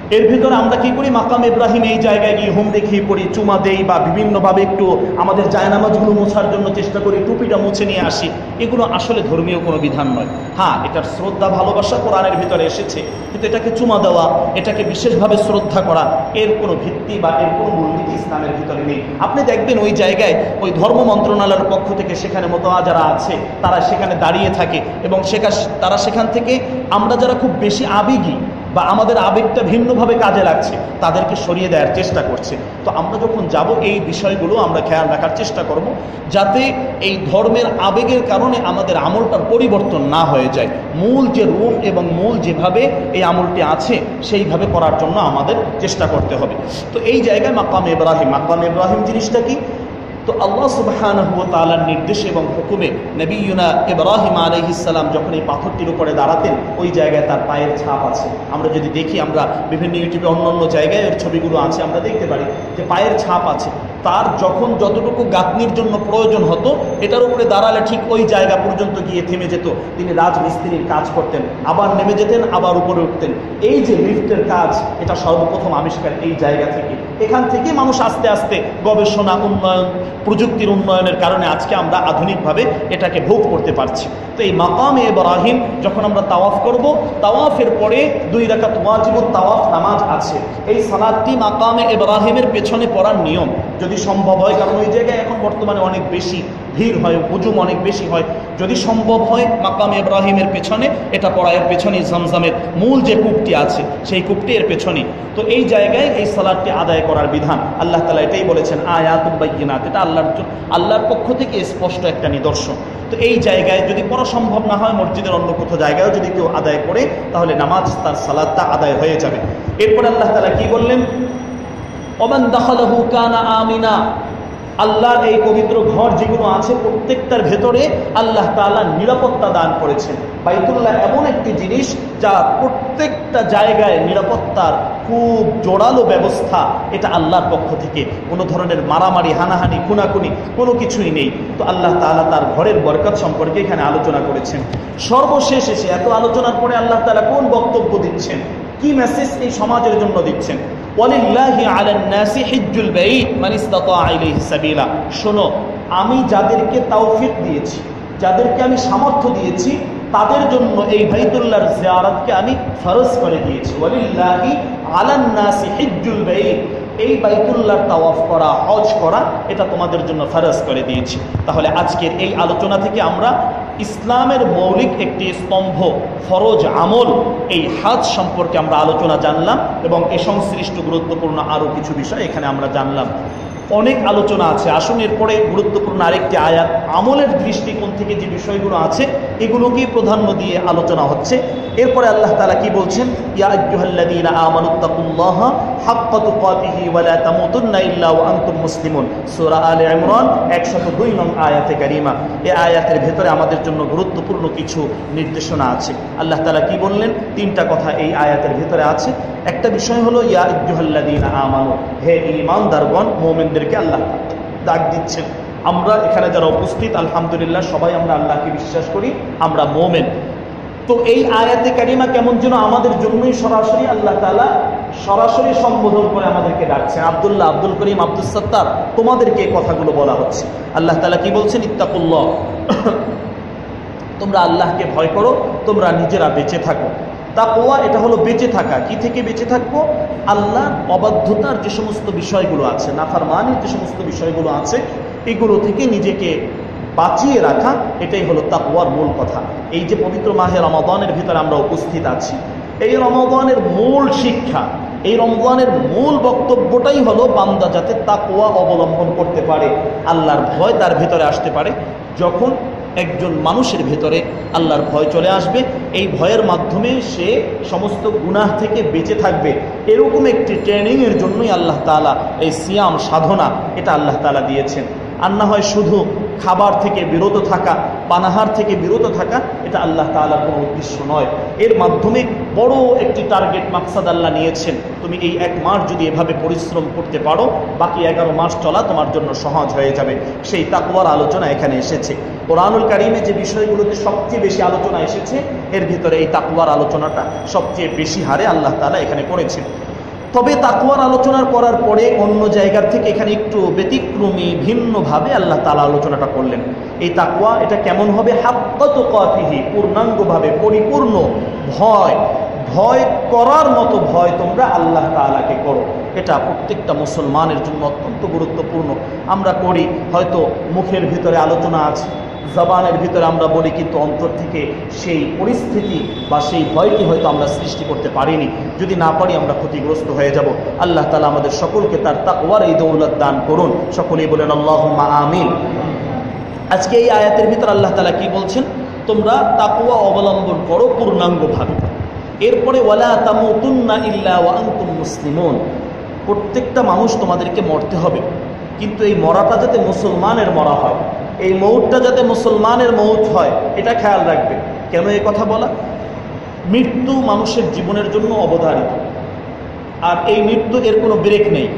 এর ভিতরে আমরা কি করি, মাকাম ইব্রাহিম এই জায়গায় গিয়ে হোম দেখিয়ে পড়ি, চুমা দেই বা বিভিন্নভাবে একটু আমাদের জায়নামাজগুলো মোছার জন্য চেষ্টা করি, টুপিটা মুছে নিয়ে আসি। এগুলো আসলে ধর্মীয় কোনো বিধান নয়। হ্যাঁ, এটার শ্রদ্ধা ভালোবাসা কোরআনের ভিতরে এসেছে, কিন্তু এটাকে চুমা দেওয়া, এটাকে বিশেষভাবে শ্রদ্ধা করা, এর কোনো ভিত্তি বা এর কোনো মূলনীতি ইসলামের ভিতরে নেই। আপনি দেখবেন ওই জায়গায় ওই ধর্ম মন্ত্রণালয়ের পক্ষ থেকে সেখানে মোতাওয়া যারা আছে তারা সেখানে দাঁড়িয়ে থাকে এবং সেখানে তারা সেখান থেকে আমরা যারা খুব বেশি আবেগী বা আমাদের আবেগটা ভিন্নভাবে কাজে লাগছে তাদেরকে সরিয়ে দেওয়ার চেষ্টা করছে। তো আমরা যখন যাব এই বিষয়গুলো আমরা খেয়াল রাখার চেষ্টা করব, যাতে এই ধর্মের আবেগের কারণে আমাদের আমলটার পরিবর্তন না হয়ে যায়। মূল যে রূপ এবং মূল যেভাবে এই আমলটি আছে সেইভাবে করার জন্য আমাদের চেষ্টা করতে হবে। তো এই জায়গায় মাকাম ইব্রাহিম, মাকাম ইব্রাহিম জিনিসটা কি? তো আল্লাহ সুবহানাহু ওয়া তাআলার নির্দেশ এবং হুকুমে নবিয়ুনা ইব্রাহিম আলাইহিস সালাম যখন এই পাথরটির উপরে দাঁড়াতেন, ওই জায়গায় তার পায়ের ছাপ আছে। আমরা যদি দেখি, আমরা বিভিন্ন ইউটিউবে অন্য অন্য জায়গায় এর ছবিগুলো আছে, আমরা দেখতে পারি যে পায়ের ছাপ আছে। তার যখন যতটুকু গাঁথনির জন্য প্রয়োজন হতো, এটার উপরে দাঁড়ালে ঠিক ওই জায়গা পর্যন্ত গিয়ে থেমে যেত। তিনি রাজমিস্ত্রির কাজ করতেন, আবার নেমে যেতেন, আবার উপরে উঠতেন। এই যে লিফটের কাজ, এটা সর্বপ্রথম আবিষ্কার এই জায়গা থেকে। এখান থেকে মানুষ আস্তে আস্তে গবেষণা, উন্নয়ন, প্রযুক্তির উন্নয়নের কারণে আজকে আমরা আধুনিকভাবে এটাকে ভোগ করতে পারছি। তো এই মাকামে ইব্রাহিম যখন আমরা তাওয়াফ করব, তাওয়াফের পরে দুই রাকাত ওয়াজিবুত তাওয়াফ নামাজ আছে। এই সালাতটি মাকামে ইব্রাহিমের পেছনে পড়ার নিয়ম যদি সম্ভব হয়, কারণ ওই জায়গায় এখন বর্তমানে অনেক বেশি ভিড় হয়, হুজুম অনেক বেশি হয়। যদি সম্ভব হয় মাকামে ইব্রাহিমের পেছনে এটা পড়া, এর পেছনেই জমজমের মূল যে কূপটি আছে সেই কূপটি এর পেছনে। তো এই জায়গায় এই সালাতটি আদায় করার বিধান আল্লাহ তাআলা এটাই বলেছেন, আয়াতুল বাইয়িনাত, এটা আল্লাহর আল্লাহর পক্ষ থেকে স্পষ্ট একটা নিদর্শন। তো এই জায়গায় যদি করা সম্ভব না হয়, মসজিদের অন্য কোথাও জায়গায় যদি কেউ আদায় করে, তাহলে নামাজ, তার সালাতটা আদায় হয়ে যাবে। এরপরে আল্লাহ তাআলা কি বললেন, ওমান দাখালাহু কানা আমিনা। আল্লাহর এই পবিত্র ঘর যেগুলো আছে প্রত্যেকটার ভেতরে আল্লাহ তাআলা নিরাপত্তা দান করেছেন। বাইতুল্লাহ এমন একটি জিনিস যা প্রত্যেকটা জায়গায় নিরাপত্তার খুব জোরালো ব্যবস্থা, এটা আল্লাহর পক্ষ থেকে। কোনো ধরনের মারামারি, হানাহানি, খুনাখুনি কোনো কিছুই নেই। তো আল্লাহ তাআলা তার ঘরের বরকত সম্পর্কে এখানে আলোচনা করেছেন। সর্বশেষ এসে এত আলোচনার পরে আল্লাহ তাআলা কোন বক্তব্য দিচ্ছেন, কি মেসেজ এই সমাজের জন্য দিচ্ছেন? ওয়ালিল্লাহি আলান নাসি হিজ্জুল বাইত মান ইসতাতা ইলাইহি সাবিলা। শোনো, আমি যাদেরকে তাওফিক দিয়েছি, যাদেরকে আমি সামর্থ্য দিয়েছি, তাদের জন্য এই বাইতুল্লাহর জিয়ারতকে আমি ফরজ করে দিয়েছি। ওয়ালিল্লাহি আলান নাসি হিজ্জুল বাইত, এই বাইতুল্লাহর তাওয়াফ করা, হজ করা, এটা তোমাদের জন্য ফরজ করে দিয়েছি। তাহলে আজকের এই আলোচনা থেকে আমরা ইসলামের মৌলিক একটি স্তম্ভ, ফরজ আমল, এই হজ সম্পর্কে আমরা আলোচনা জানলাম এবং এ সংশ্লিষ্ট গুরুত্বপূর্ণ আরও কিছু বিষয় এখানে আমরা জানলাম। অনেক আলোচনা আছে, আসুন এরপরে গুরুত্বপূর্ণ আরেকটি আয়াত, আমলের দৃষ্টিকোণ থেকে যে বিষয়গুলো আছে এগুলোকেই প্রাধান্য দিয়ে আলোচনা হচ্ছে। এরপরে আল্লাহ তাআলা কি বলছেন, ইয়া আইয়ুহাল্লাযীনা আমানুত্তাকুল্লাহা হাক্কা তুকাতিহি ওয়া লা তামুতুন্না ইল্লা ওয়া আনতুম মুসলিমুন। সূরা আলে ইমরান একশো দুই নং আয়াতে কারিমা। এই আয়াতের ভেতরে আমাদের জন্য গুরুত্বপূর্ণ কিছু নির্দেশনা আছে। আল্লাহ তাআলা কি বললেন, তিনটা কথা এই আয়াতের ভেতরে আছে। একটা বিষয় হলো ইয়া আইয়ুহাল্লাযীনা আমানু, হে ঈমানদারগণ, মুমিনদেরকে আল্লাহ ডাক দিচ্ছেন। আমরা এখানে যারা উপস্থিত আলহামদুলিল্লাহ সবাই আমরা আল্লাহকে বিশ্বাস করি, আমরা মুমিন। তো এই আয়াতে কারিমা কেমন যেন আমাদের জন্যই সরাসরি আল্লাহ তাআলা সরাসরি সম্বোধন করে আমাদেরকে ডাকছেন। আব্দুল্লাহ, আব্দুল করিম, আব্দুল সত্তার, তোমাদেরকে এই কথাগুলো বলা হচ্ছে। আল্লাহ তাআলা কি বলছেন, ইত্তাকুল্লাহ, তোমরা আল্লাহকে ভয় করো, তোমরা নিজেরা বেঁচে থাকো। তাকওয়া এটা হলো বেঁচে থাকা। কি থেকে বেঁচে থাকবো? আল্লাহর অবাধ্যতার যে সমস্ত বিষয়গুলো আছে, নাফরমানির যে সমস্ত বিষয়গুলো আছে, এগুলো থেকে নিজেকে বাঁচিয়ে রাখা, এটাই হলো তাকওয়ার মূল কথা। এই যে পবিত্র মাহে রমাদানের ভিতরে আমরা উপস্থিত আছি, এই রমাদানের মূল শিক্ষা, এই রমজানের মূল বক্তব্যটাই হলো বান্দা যাতে তাকওয়া অবলম্বন করতে পারে, আল্লাহর ভয় তার ভিতরে আসতে পারে। যখন একজন মানুষের ভেতরে আল্লাহর ভয় চলে আসবে, এই ভয়ের মাধ্যমে সে সমস্ত গুনাহ থেকে বেঁচে থাকবে। এরকম একটি ট্রেনিংয়ের জন্যই আল্লাহ তাআলা এই সিয়াম সাধনা, এটা আল্লাহ তাআলা দিয়েছেন। আর না হয় শুধু খাবার থেকে বিরত থাকা, পানাহার থেকে বিরত থাকা, এটা আল্লাহ তাআলার কোনো উদ্দেশ্য নয়। এর মাধ্যমে বড় একটি টার্গেট, মাকসাদ আল্লাহ নিয়েছেন। তুমি এই এক মাস যদি এভাবে পরিশ্রম করতে পারো, বাকি এগারো মাস চলা তোমার জন্য সহজ হয়ে যাবে। সেই তাকওয়ার আলোচনা এখানে এসেছে। কোরআনুল কারীমে যে বিষয়গুলোতে সবচেয়ে বেশি আলোচনা এসেছে, এর ভিতরে এই তাকওয়ার আলোচনাটা সবচেয়ে বেশি হারে আল্লাহ তাআলা এখানে করেছেন। তবে তাকওয়ার আলোচনা করার পরে অন্য জায়গার থেকে এখানে একটু ব্যতিক্রমী ভিন্নভাবে আল্লাহ তাআলা আলোচনাটা করলেন। এই তাকওয়া এটা কেমন হবে? হাক্কা তুকাতিহি, পূর্ণাঙ্গভাবে পরিপূর্ণ ভয়, ভয় করার মতো ভয় তোমরা আল্লাহ তাআলাকে করো। এটা প্রত্যেকটা মুসলমানের জন্য অত্যন্ত গুরুত্বপূর্ণ। আমরা করি হয়তো মুখের ভিতরে আলোচনা আছে, জবানের ভিতরে আমরা বলি, কিন্তু অন্তর থেকে সেই পরিস্থিতি বা সেই ভয়টি হয়তো আমরা সৃষ্টি করতে পারিনি। যদি না পারি আমরা ক্ষতিগ্রস্ত হয়ে যাব। আল্লাহ তাআলা আমাদের সকলকে তার তাকওয়ার এই দৌলত দান করুন। সকলেই বলেন আল্লাহুম্মা আমিন। আজকে এই আয়াতের ভিতর আল্লাহ তাআলা কি বলছেন? তোমরা তাকওয়া অবলম্বন করো পূর্ণাঙ্গভাবে। এরপরে ওয়ালা তামুতুন্না ইল্লা ওয়া আনতুম মুসলিমুন, প্রত্যেকটা মানুষ তোমাদেরকে মরতে হবে, কিন্তু এই মরাটা যাতে মুসলমানের মরা হয়, এই মৌতটা যাতে মুসলমানের মৌত হয়, এটা খেয়াল রাখবে। কেন এই কথা বলা? মৃত্যু মানুষের জীবনের জন্য অবধারিত, আর এই মৃত্যু এর কোনো ব্রেক নেই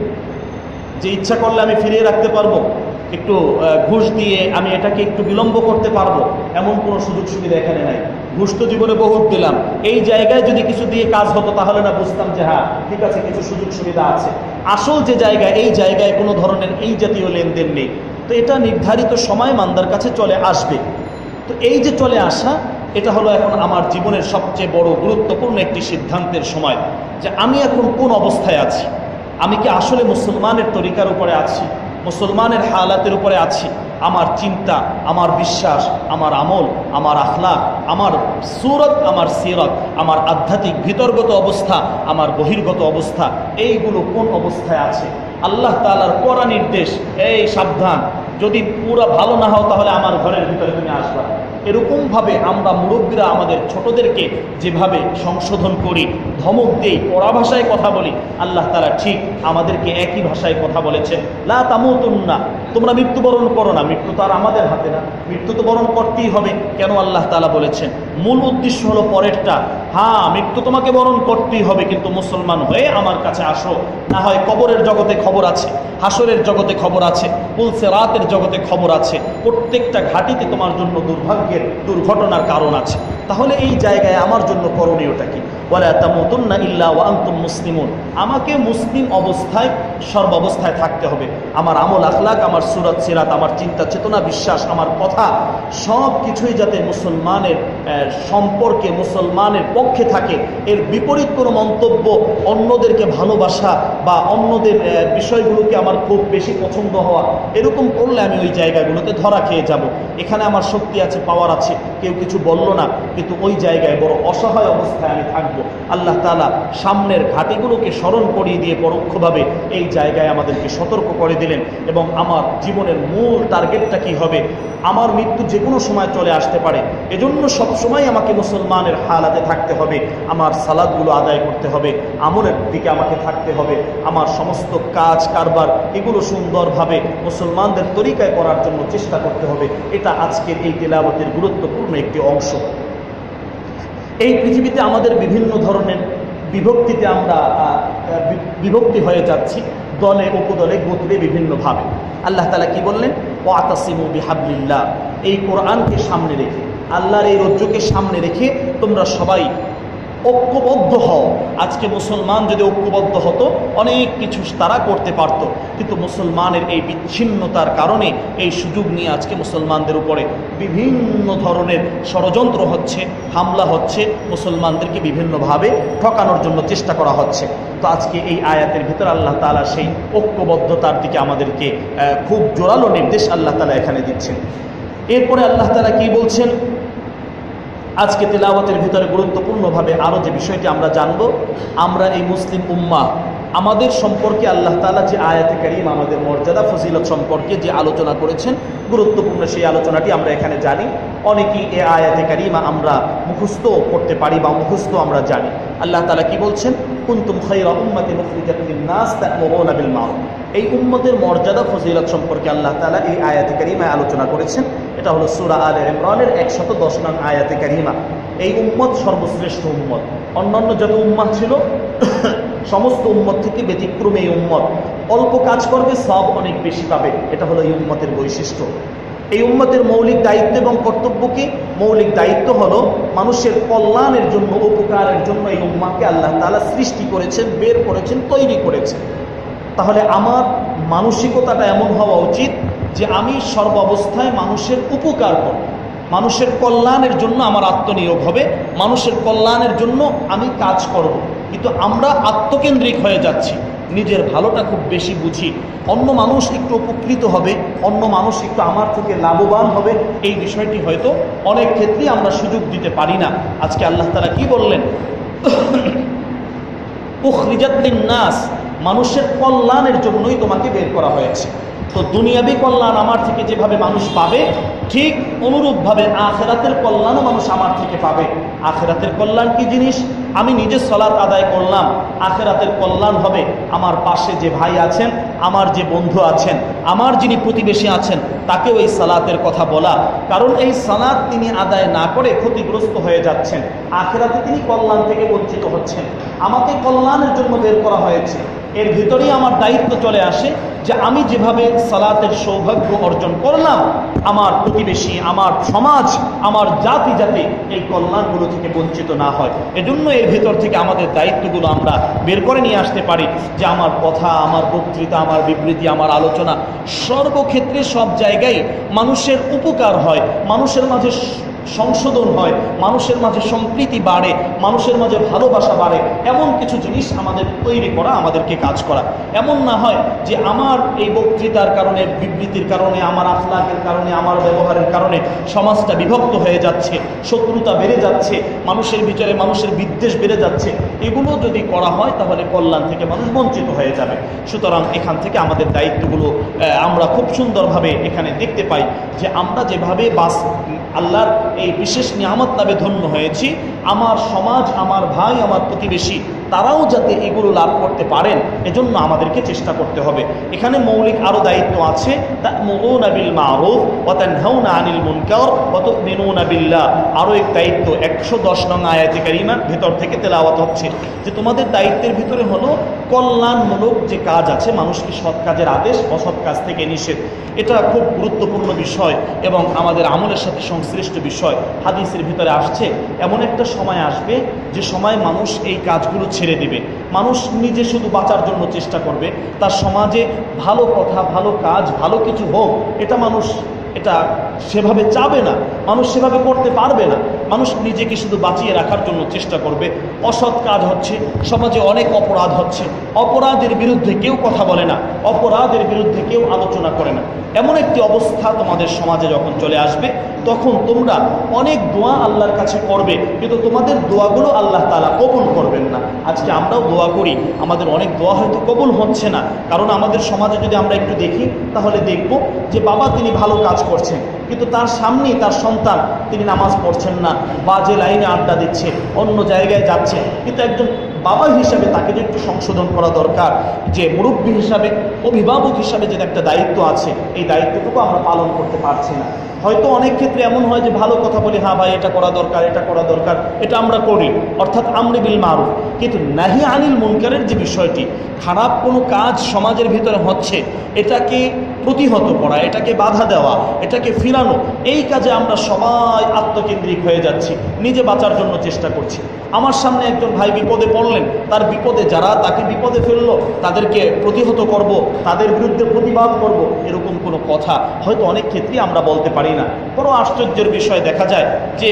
যে ইচ্ছা করলে আমি ফিরিয়ে রাখতে পারবো, একটু ঘুষ দিয়ে আমি এটাকে একটু বিলম্ব করতে পারবো, এমন কোনো সুযোগ সুবিধা এখানে নাই। ঘুষ তো জীবনে বহুত দিলাম, এই জায়গায় যদি কিছু দিয়ে কাজ হতো তাহলে না বুঝতাম যে হ্যাঁ ঠিক আছে কিছু সুযোগ সুবিধা আছে। আসল যে জায়গায়, এই জায়গায় কোনো ধরনের এই জাতীয় লেনদেন নেই। তো এটা নির্ধারিত সময় মান্দার কাছে চলে আসবে। তো এই যে চলে আসা, এটা হলো এখন আমার জীবনের সবচেয়ে বড় গুরুত্বপূর্ণ একটি সিদ্ধান্তের সময়, যে আমি এখন কোন অবস্থায় আছি। আমি কি আসলে মুসলমানের তরিকার উপরে আছি, মুসলমানের হালাতের উপরে আছি? আমার চিন্তা, আমার বিশ্বাস, আমার আমল, আমার আখলাক, আমার সুরত, আমার সিরত, আমার আধ্যাত্মিক ভিতরগত অবস্থা, আমার বহির্গত অবস্থা, এইগুলো কোন অবস্থায় আছে? আল্লাহ তাআলার কড়া নির্দেশ, এই সাবধান, যদি পুরো ভালো না হও তাহলে আমার ঘরের ভিতরে তুমি আসবা। এরকমভাবে আমরা মুরব্বীরা আমাদের ছোটদেরকে যেভাবে সংশোধন করি, ধমক দেই, পড়া ভাষায় কথা বলি, আল্লাহ তাআলা ঠিক আমাদেরকে একই ভাষায় কথা বলেছেন, লা তামুতুন্না, তোমরা মৃত্যুবরণ করো না। মৃত্যু তো আর আমাদের হাতে না, মৃত্যু তো বরণ করতেই হবে। কেন আল্লাহ তাআলা বলেছেন? মূল উদ্দেশ্য হলো পরেরটা, হ্যাঁ মৃত্যু তোমাকে বরণ করতেই হবে, কিন্তু মুসলমান হয়ে আমার কাছে আসো। না হয় কবরের জগতে খবর আছে, হাসরের জগতে খবর আছে, পুলসিরাতের জগতে খবর আছে, প্রত্যেকটা ঘাটিতে তোমার জন্য দুর্ভাগ্যের, দুর্ঘটনার কারণ আছে। তাহলে এই জায়গায় আমার জন্য করণীয়টা কি? ওয়ালা তামুতুন্না ইল্লা ওয়া আনতুম মুসলিমুন, আমাকে মুসলিম অবস্থায় সর্বাবস্থায় থাকতে হবে। আমার আমল আখলাক, আমার সুরত সিরাত, আমার চিন্তা চেতনা, বিশ্বাস, আমার কথা, সব কিছুই যাতে মুসলমানের সম্পর্কে, মুসলমানের পক্ষে থাকে। এর বিপরীত কোনো মন্তব্য, অন্যদেরকে ভালোবাসা বা অন্যদের বিষয়গুলোকে আমার খুব বেশি পছন্দ হওয়া, এরকম করলে আমি ওই জায়গাগুলোতে ধরা খেয়ে যাব। এখানে আমার শক্তি আছে, পাওয়ার আছে, কেউ কিছু বলল না, কিন্তু ওই জায়গায় বড় অসহায় অবস্থায় আমি থাকবো। আল্লাহ তাআলা সামনের ঘাটিগুলোকে স্মরণ করিয়ে দিয়ে পরোক্ষভাবে এই জায়গায় আমাদেরকে সতর্ক করে দিলেন। এবং আমার জীবনের মূল টার্গেটটা কি হবে? আমার মৃত্যু যে কোনো সময় চলে আসতে পারে, এজন্য সবসময় আমাকে মুসলমানের হালাতে থাকতে হবে। আমার সালাতগুলো আদায় করতে হবে, আমলের দিকে আমাকে থাকতে হবে, আমার সমস্ত কাজ কারবার এগুলো সুন্দরভাবে মুসলমানদের তরিকায় করার জন্য চেষ্টা করতে হবে। এটা আজকের এই তিলাওয়াতের গুরুত্বপূর্ণ একটি অংশ। এই পৃথিবীতে আমাদের বিভিন্ন ধরনের বিভক্তিতে আমরা বিভক্তি হয়ে যাচ্ছি, দলে উপদলে গোত্রে বিভিন্নভাবে। আল্লাহ তাআলা কি বললেন? ওয়াতাসিমু বিহাবলিল্লাহ, এই কোরআনকে সামনে রেখে, আল্লাহর এই রজ্জুকে সামনে রেখে তোমরা সবাই ঐক্যবদ্ধ হও। আজকে মুসলমান যদি ঐক্যবদ্ধ হতো অনেক কিছু তারা করতে পারত, কিন্তু মুসলমানের এই বিচ্ছিন্নতার কারণে এই সুযোগ নিয়ে আজকে মুসলমানদের উপরে বিভিন্ন ধরনের ষড়যন্ত্র হচ্ছে, হামলা হচ্ছে, মুসলমানদেরকে বিভিন্নভাবে ঠকানোর জন্য চেষ্টা করা হচ্ছে। তো আজকে এই আয়াতের ভিতরে আল্লাহ তাআলা সেই ঐক্যবদ্ধতার দিকে আমাদেরকে খুব জোরালো নির্দেশ আল্লাহ তাআলা এখানে দিচ্ছেন। এরপরে আল্লাহ তাআলা কি বলছেন? আজকে তিলাওয়াতের ভিতরে গুরুত্বপূর্ণভাবে আরও যে বিষয়টি আমরা জানব, আমরা এই মুসলিম উম্মাহ, আমাদের সম্পর্কে আল্লাহ তাআলা যে আয়াতে কারীম আমাদের মর্যাদা ফজিলত সম্পর্কে যে আলোচনা করেছেন, গুরুত্বপূর্ণ সেই আলোচনাটি আমরা এখানে জানি। অনেকেই এই আয়াতে কারীমা আমরা মুখস্থ করতে পারি বা মুখস্থ আমরা জানি। আল্লাহ তাআলা কি বলছেন? কুনতুম খায়রা উম্মাতিন উখরিজাত লিন-নাস তা'মুরুনা বিল মা'রুফ। এই উম্মতের মর্যাদা ফজিলত সম্পর্কে আল্লাহ তাআলা এই আয়াতে কারীমায় আলোচনা করেছেন। এটা হলো সূরা আলে ইমরানের একশত দশ নং আয়াতে কারীমা। এই উম্মত সর্বশ্রেষ্ঠ উম্মত। অন্যান্য যত উম্মাহ ছিল সমস্ত উম্মত থেকে ব্যতিক্রমী এই উম্মত। অল্প কাজ করবে, সব অনেক বেশি পাবে। এটা হলো এই উম্মতের বৈশিষ্ট্য। এই উম্মতের মৌলিক দায়িত্ব এবং কর্তব্য কি? মৌলিক দায়িত্ব হলো মানুষের কল্যাণের জন্য, উপকারের জন্য এই উম্মাকে আল্লাহ তাআলা সৃষ্টি করেছেন, বের করেছেন, তৈরি করেছেন। তাহলে আমার মানসিকতাটা এমন হওয়া উচিত যে আমি সর্বাবস্থায় মানুষের উপকার করব, মানুষের কল্যাণের জন্য আমার আত্মনিয়োগ হবে, মানুষের কল্যাণের জন্য আমি কাজ করব। কিন্তু আমরা আত্মকেন্দ্রিক হয়ে যাচ্ছি, নিজের ভালোটা খুব বেশি বুঝি, অন্য মানুষ একটু উপকৃত হবে, অন্য মানুষ একটু আমার থেকে লাভবান হবে, এই বিষয়টি হয়তো অনেক ক্ষেত্রেই আমরা সুযোগ দিতে পারি না। আজকে আল্লাহ তাআলা কি বললেন? উখরিজাত লিন-নাস, মানুষের কল্যাণের জন্যই তোমাকে বের করা হয়েছে। তো দুনিয়াবী কল্যাণ আমার থেকে যেভাবে মানুষ পাবে, ঠিক অনুরূপভাবে আখিরাতের কল্যাণও মানুষ আমার থেকে পাবে। আখিরাতের কল্যাণ কি জিনিস? আমি নিজে সালাত আদায় করলাম, আখিরাতের কল্যাণ হবে আমার পাশে যে ভাই আছেন, আমার যে বন্ধু আছেন, আমার যিনি প্রতিবেশী আছেন, তাকেও এই সালাতের কথা বলা। কারণ এই সালাত তিনি আদায় না করে ক্ষতিগ্রস্ত হয়ে যাচ্ছেন, আখিরাতে তিনি কল্যাণ থেকে বঞ্চিত হচ্ছেন। আমাকে কল্যাণের জন্য বের করা হয়েছে, এর ভিতরেই আমার দায়িত্ব চলে আসে যে আমি যেভাবে সালাতের সৌভাগ্য অর্জন করলাম, আমার প্রতিবেশী, আমার সমাজ, আমার জাতি যাতে এই কল্যাণগুলো থেকে বঞ্চিত না হয়। এজন্য এর ভিতর থেকে আমাদের দায়িত্বগুলো আমরা বের করে নিয়ে আসতে পারি যে আমার কথা, আমার বক্তৃতা, আমার বিবৃতি, আমার আলোচনা সর্বক্ষেত্রে সব জায়গায় মানুষের উপকার হয়, মানুষের মাঝে সংশোধন হয়, মানুষের মাঝে সম্প্রীতি বাড়ে, মানুষের মাঝে ভালোবাসা বাড়ে, এমন কিছু জিনিস আমাদের তৈরি করা, আমাদেরকে কাজ করা। এমন না হয় যে আমার এই বক্তৃতার কারণে, বিবৃতির কারণে, আমার আখলাকের কারণে, আমার ব্যবহারের কারণে সমাজটা বিভক্ত হয়ে যাচ্ছে, শত্রুতা বেড়ে যাচ্ছে, মানুষের ভিতরে মানুষের বিদ্বেষ বেড়ে যাচ্ছে। এগুলো যদি করা হয় তাহলে কল্যাণ থেকে মানুষ বঞ্চিত হয়ে যাবে। সুতরাং এখান থেকে আমাদের দায়িত্বগুলো আমরা খুব সুন্দরভাবে এখানে দেখতে পাই যে আমরা যেভাবে বাস আল্লাহর এই বিশেষ নিয়ামত লাভে ধন্য হয়েছি, আমার সমাজ, আমার ভাই, আমার প্রতিবেশী, তারাও যাতে এগুলো লাভ করতে পারেন, এজন্য আমাদেরকে চেষ্টা করতে হবে। এখানে মৌলিক আরও দায়িত্ব আছে, তা'মুরুনা বিল মা'রুফ ওয়া তানহাউনা আনিল মুনকার ওয়া তু'মিনুনা বিল্লাহ। আরও এক দায়িত্ব একশো দশ নং আয়াতে কারিমার ভেতর থেকে তেলাওয়াত হচ্ছে যে তোমাদের দায়িত্বের ভিতরে হলো কল্যাণমূলক যে কাজ আছে, মানুষকে সৎ কাজের আদেশ, অসৎ কাজ থেকে নিষেধ। এটা খুব গুরুত্বপূর্ণ বিষয় এবং আমাদের আমলের সাথে সংশ্লিষ্ট বিষয়। হাদিসের ভিতরে আসছে এমন একটা সময় আসবে যে সময় মানুষ এই কাজগুলো ছেড়ে দেবে, মানুষ নিজে শুধু বাঁচার জন্য চেষ্টা করবে, তার সমাজে ভালো কথা, ভালো কাজ, ভালো কিছু হোক, এটা মানুষ এটা সেভাবে চাবে না, মানুষ সেভাবে করতে পারবে না। মানুষ নিজেকে শুধু বাঁচিয়ে রাখার জন্য চেষ্টা করবে। অসৎ কাজ হচ্ছে, সমাজে অনেক অপরাধ হচ্ছে, অপরাধের বিরুদ্ধে কেউ কথা বলে না, অপরাধের বিরুদ্ধে কেউ আলোচনা করে না। এমন একটি অবস্থা তোমাদের সমাজে যখন চলে আসবে, তখন তোমরা অনেক দোয়া আল্লাহর কাছে করবে, কিন্তু তোমাদের দোয়াগুলো আল্লাহ তাআলা কবুল করবেন না। আজকে আমরাও দোয়া করি, আমাদের অনেক দোয়া হয়তো কবুল হচ্ছে না, কারণ আমাদের সমাজে যদি আমরা একটু দেখি তাহলে দেখব যে বাবা তিনি ভালো কাজ করছেন, কিন্তু তার সামনেই তার সন্তান তিনি নামাজ পড়ছেন না, বাজে লাইনে আড্ডা দিচ্ছে, অন্য জায়গায় যাচ্ছে। কিন্তু একজন বাবা হিসাবে তাকে যে একটু সংশোধন করা দরকার, যে মুরব্বী হিসাবে, অভিভাবক হিসাবে যে একটা দায়িত্ব আছে, এই দায়িত্বটুকু আমরা পালন করতে পারছি না। হয়তো অনেক ক্ষেত্রে এমন হয় যে ভালো কথা বলি, হ্যাঁ ভাই এটা করা দরকার, এটা করা দরকার, এটা আমরা করি, অর্থাৎ আমরে বিল মারুফ, কিন্তু নাহি আনিল মুনকারের যে বিষয়টি, খারাপ কোনো কাজ সমাজের ভিতরে হচ্ছে, এটাকে প্রতিহত করা, এটাকে বাধা দেওয়া, এটাকে ফিরানো, এই কাজে আমরা সবাই আত্মকেন্দ্রিক হয়ে যাচ্ছি, নিজে বাঁচার জন্য চেষ্টা করছি। আমার সামনে একজন ভাই বিপদে পড়লেন, তার বিপদে যারা তাকে বিপদে ফেললো তাদেরকে প্রতিহত করব, তাদের বিরুদ্ধে প্রতিবাদ করব, এরকম কোনো কথা হয়তো অনেক ক্ষেত্রেই আমরা বলতে পারি না। বড় আশ্চর্যের বিষয় দেখা যায় যে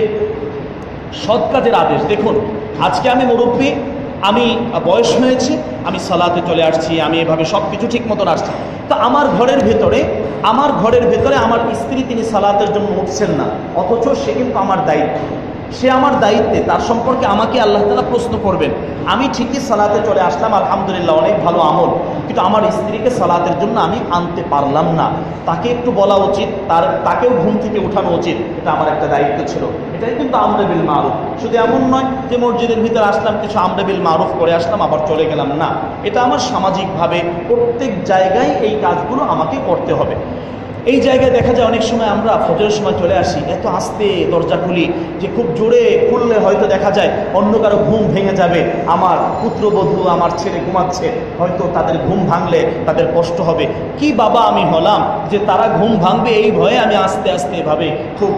সৎ কাজের আদেশ, দেখুন আজকে আমি মুরব্বী, আমি বয়স হয়েছে, আমি সালাতে চলে আসছি, আমি এভাবে সব কিছু ঠিক মতন আসছি, তো আমার ঘরের ভেতরে আমার ঘরের ভেতরে আমার স্ত্রী তিনি সালাতের জন্য উঠছেন না, অথচ সে কিন্তু আমার দায়িত্ব, সে আমার দায়িত্বে, তার সম্পর্কে আমাকে আল্লাহ তাআলা প্রশ্ন করবেন। আমি ঠিকই সালাতে চলে আসলাম, আলহামদুলিল্লাহ অনেক ভালো আমল, কিন্তু আমার স্ত্রীকে সালাতের জন্য আমি আনতে পারলাম না, তাকে একটু বলা উচিত, তার তাকেও ঘুম থেকে উঠানো উচিত, এটা আমার একটা দায়িত্ব ছিল। এটাই কিন্তু আমরে বিল মারুফ। শুধু এমন নয় যে মসজিদের ভিতরে আসলাম, কিছু আমরে বিল মারুফ করে আসলাম, আবার চলে গেলাম, না, এটা আমার সামাজিকভাবে প্রত্যেক জায়গায় এই কাজগুলো আমাকে করতে হবে। এই জায়গায় দেখা যায় অনেক সময় আমরা ফজরের সময় চলে আসি, এত আস্তে দরজা খুলি যে খুব জোরে খুললে হয়তো দেখা যায় অন্য কারো ঘুম ভেঙে যাবে, আমার পুত্রবধূ আমার ছেলে ঘুমাচ্ছে, হয়তো তাদের ঘুম ভাঙলে তাদের কষ্ট হবে। কি বাবা আমি হলাম যে তারা ঘুম ভাঙবে এই ভয়ে আমি আস্তে আস্তে এভাবে খুব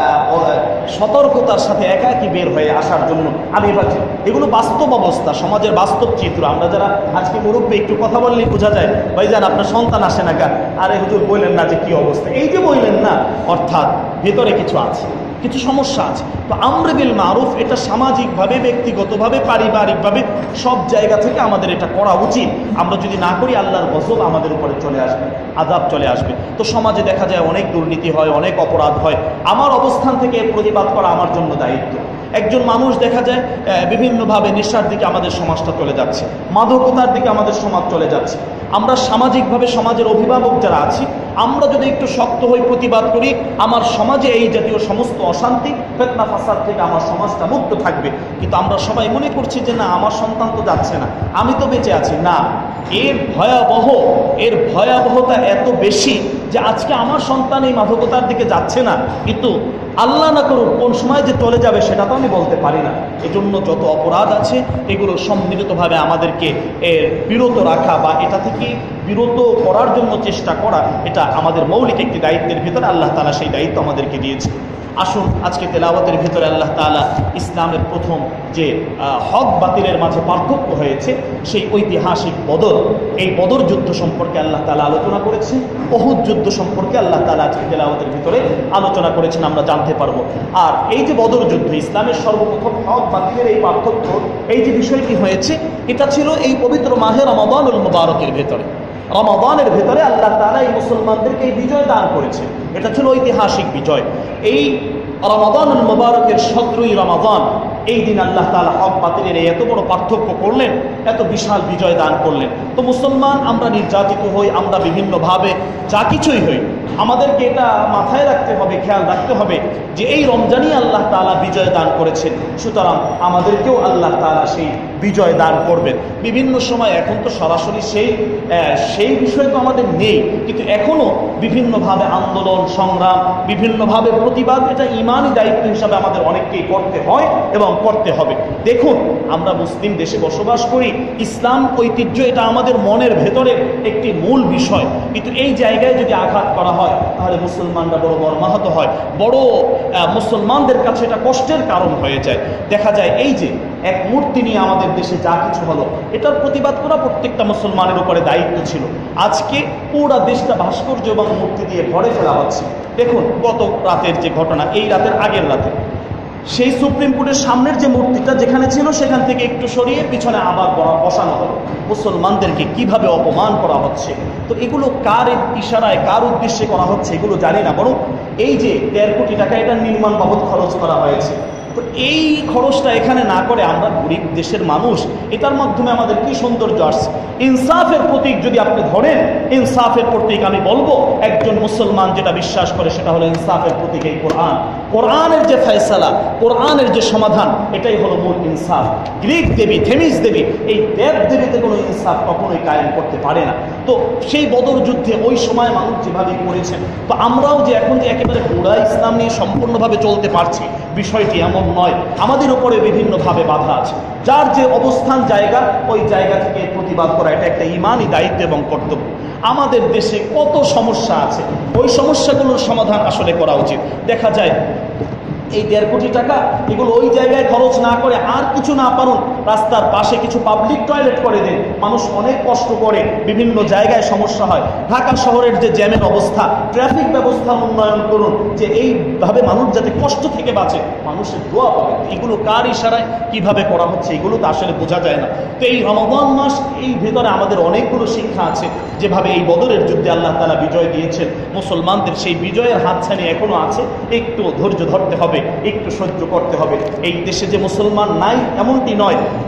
সতর্কতার সাথে একাকি বের হয়ে আসার জন্য আমি এবার, এগুলো বাস্তব অবস্থা, সমাজের বাস্তব চিত্র। আমরা যারা আজকে মুরব্বী একটু কথা বললেই বোঝা যায়, ভাইজান আপনার সন্তান আসে না কেন, আরে হুজুর বললেন না যে কি অবস্থা, এই যে বললেন না, অর্থাৎ ভেতরে কিছু আছে, কিছু সমস্যা আছে। তো আমর বিল মারুফ এটা সামাজিকভাবে, ব্যক্তিগতভাবে, পারিবারিকভাবে সব জায়গা থেকে আমাদের এটা করা উচিত। আমরা যদি না করি আল্লাহর গজব আমাদের উপরে চলে আসবে, আযাব চলে আসবে। তো সমাজে দেখা যায় অনেক দুর্নীতি হয়, অনেক অপরাধ হয়, আমার অবস্থান থেকে প্রতিবাদ করা আমার জন্য দায়িত্ব। একজন মানুষ দেখা যায় বিভিন্নভাবে নেশার দিকে আমাদের সমাজটা চলে যাচ্ছে, মাদকতার দিকে আমাদের সমাজ চলে যাচ্ছে। আমরা সামাজিকভাবে সমাজের অভিভাবক যারা আছি, আমরা যদি একটু শক্ত হয়ে প্রতিবাদ করি, আমার সমাজে এই জাতীয় সমস্ত অশান্তি, ফিতনা ফাসাদ থেকে আমার সমাজটা মুক্ত থাকবে। কিন্তু আমরা সবাই মনে করছি যে না আমার সন্তান তো যাচ্ছে না, আমি তো বেঁচে আছি। না, এর ভয়াবহ, এর ভয়াবহতা এত বেশি যে আজকে আমার সন্তান এই মাদকতার দিকে যাচ্ছে না, কিন্তু আল্লাহ না করুন কোন সময় যে চলে যাবে সেটা তো আমি বলতে পারি না। এজন্য যত অপরাধ আছে এগুলো সম্মিলিতভাবে আমাদেরকে এর বিরত রাখা বা এটা থেকে বিরত করার জন্য চেষ্টা করা, এটা আমাদের মৌলিক একটি দায়িত্বের ভিতরে আল্লাহ তাআলা সেই দায়িত্ব আমাদেরকে দিয়েছে। আসুন আজকে তেলাওয়াতের ভিতরে আল্লাহ তাআলা ইসলামের প্রথম যে হক বাতিলের মাঝে পার্থক্য হয়েছে সেই ঐতিহাসিক বদর, এই বদর যুদ্ধ সম্পর্কে আল্লাহ তাআলা আলোচনা করেছেন। উহুদ যুদ্ধ সম্পর্কে আল্লাহ তাআলা আজকে তেলাওয়াতের ভিতরে আলোচনা করেছেন, আমরা জানতে পারবো। আর এই যে বদর যুদ্ধ, ইসলামের সর্বপ্রথম হক বাতিলের এই পার্থক্য, এই যে বিষয়টি হয়েছে, এটা ছিল এই পবিত্র মাহে রমাদানুল মুবারকের ভেতরে। রমাদানের ভেতরে আল্লাহ তাআলা এই মুসলমানদেরকে এই বিজয় দান করেছে, এটা ছিল ঐতিহাসিক বিজয়। এই রমাদানুল মুবারকের সতেরোই রমাদান, এই দিন আল্লাহ তাআলা হক বাতিলের এত বড় পার্থক্য করলেন, এত বিশাল বিজয় দান করলেন। তো মুসলমান আমরা নির্যাতিত হই, আমরা বিভিন্নভাবে যা কিছুই হই, আমাদেরকে এটা মাথায় রাখতে হবে, খেয়াল রাখতে হবে যে এই রমজানই আল্লাহ তাআলা বিজয় দান করেছেন, সুতরাং আমাদেরকেও আল্লাহ তাআলা সেই বিজয় দান করবেন। বিভিন্ন সময় এখন তো সরাসরি সেই সেই বিষয় তো আমাদের নেই, কিন্তু এখনও বিভিন্নভাবে আন্দোলন সংগ্রাম, বিভিন্নভাবে প্রতিবাদ, এটা ইমানি দায়িত্ব হিসাবে আমাদের অনেককেই করতে হয় এবং করতে হবে। দেখুন আমরা মুসলিম দেশে বসবাস করি, ইসলাম ঐতিহ্য এটা আমাদের মনের ভেতরে একটি মূল বিষয়, কিন্তু এই জায়গায় যদি আঘাত করা হয় তাহলে মুসলমানরা বড় মর্মাহত হয়, বড় মুসলমানদের কাছে এটা কষ্টের কারণ হয়ে যায়। দেখা যায় এই যে এক মূর্তি নিয়ে আমাদের দেশে যা কিছু হলো, এটার প্রতিবাদ করা প্রত্যেকটা মুসলমানের উপরে দায়িত্ব ছিল। আজকে পুরা দেশটা ভাস্কর্য এবং মূর্তি দিয়ে ভরে ফেলা হচ্ছে। দেখুন গত রাতের যে ঘটনা, এই রাতের আগের রাতে সেই সুপ্রিম কোর্টের সামনের যে মূর্তিটা যেখানে ছিল সেখান থেকে একটু সরিয়ে পিছনে আবার বসানো হলো। মুসলমানদেরকে কিভাবে অপমান করা হচ্ছে, তো এগুলো কার ইশারায় কার উদ্দেশ্যে করা হচ্ছে এগুলো জানি না, বরং এই যে দেড় কোটি টাকা এটা নির্মাণ বাবদ খরচ করা হয়েছে, তো এই খরচটা এখানে না করে আমরা গরিব দেশের মানুষ, এটার মাধ্যমে আমাদের কি সৌন্দর্য আসছে। ইনসাফের প্রতীক যদি আপনি ধরেন, ইনসাফের প্রতীক আমি বলবো একজন মুসলমান যেটা বিশ্বাস করে সেটা হলো ইনসাফের প্রতীক এই কোরআন। কোরআনের যে ফয়সালা, কোরআনের যে সমাধান, এটাই হলো মূল ইনসাফ। গ্রিক দেবী, থেমিস দেবী, এই দেব দেবীতে কোনো ইনসাফ কখনোই কায়েম করতে পারে না। তো সেই বদর যুদ্ধে ওই সময় মানুষ যেভাবে করেছেন, তো আমরাও যে এখন যে একেবারে পুরা ইসলাম নিয়ে সম্পূর্ণভাবে চলতে পারছি, বিষয়টি এমন নয়। আমাদের উপরে বিভিন্নভাবে বাধা আছে, যার যে অবস্থান জায়গা ওই জায়গা থেকে প্রতিবাদ করা এটা একটা ইমানি দায়িত্ব এবং কর্তব্য। আমাদের দেশে কত সমস্যা আছে, ওই সমস্যাগুলোর সমাধান আসলে করা উচিত। দেখা যায় এই দেড় কোটি টাকা এগুলো ওই জায়গায় খরচ না করে আর কিছু না পারুন রাস্তার পাশে কিছু পাবলিক টয়লেট করে দেন, মানুষ অনেক কষ্ট করে, বিভিন্ন জায়গায় সমস্যা হয়। ঢাকা শহরের যে জ্যামের অবস্থা, ট্রাফিক ব্যবস্থা উন্নয়ন করুন, যে এইভাবে মানুষ যাতে কষ্ট থেকে বাঁচে, মানুষের দোয়া পাবে। এগুলো কার ইশারায় কিভাবে করা হচ্ছে এগুলো তো আসলে বোঝা যায় না। তো এই রমাদান মাস, এই ভেতরে আমাদের অনেকগুলো শিক্ষা আছে, যেভাবে এই বদরের যুদ্ধে আল্লাহ তাআলা বিজয় দিয়েছেন, মুসলমানদের সেই বিজয়ের হাতছানি এখনো আছে, একটু ধৈর্য ধরতে হবে, একটু সহ্য করতে হবে। এই দেশে যে মুসলমান নাই এমনটি নয়,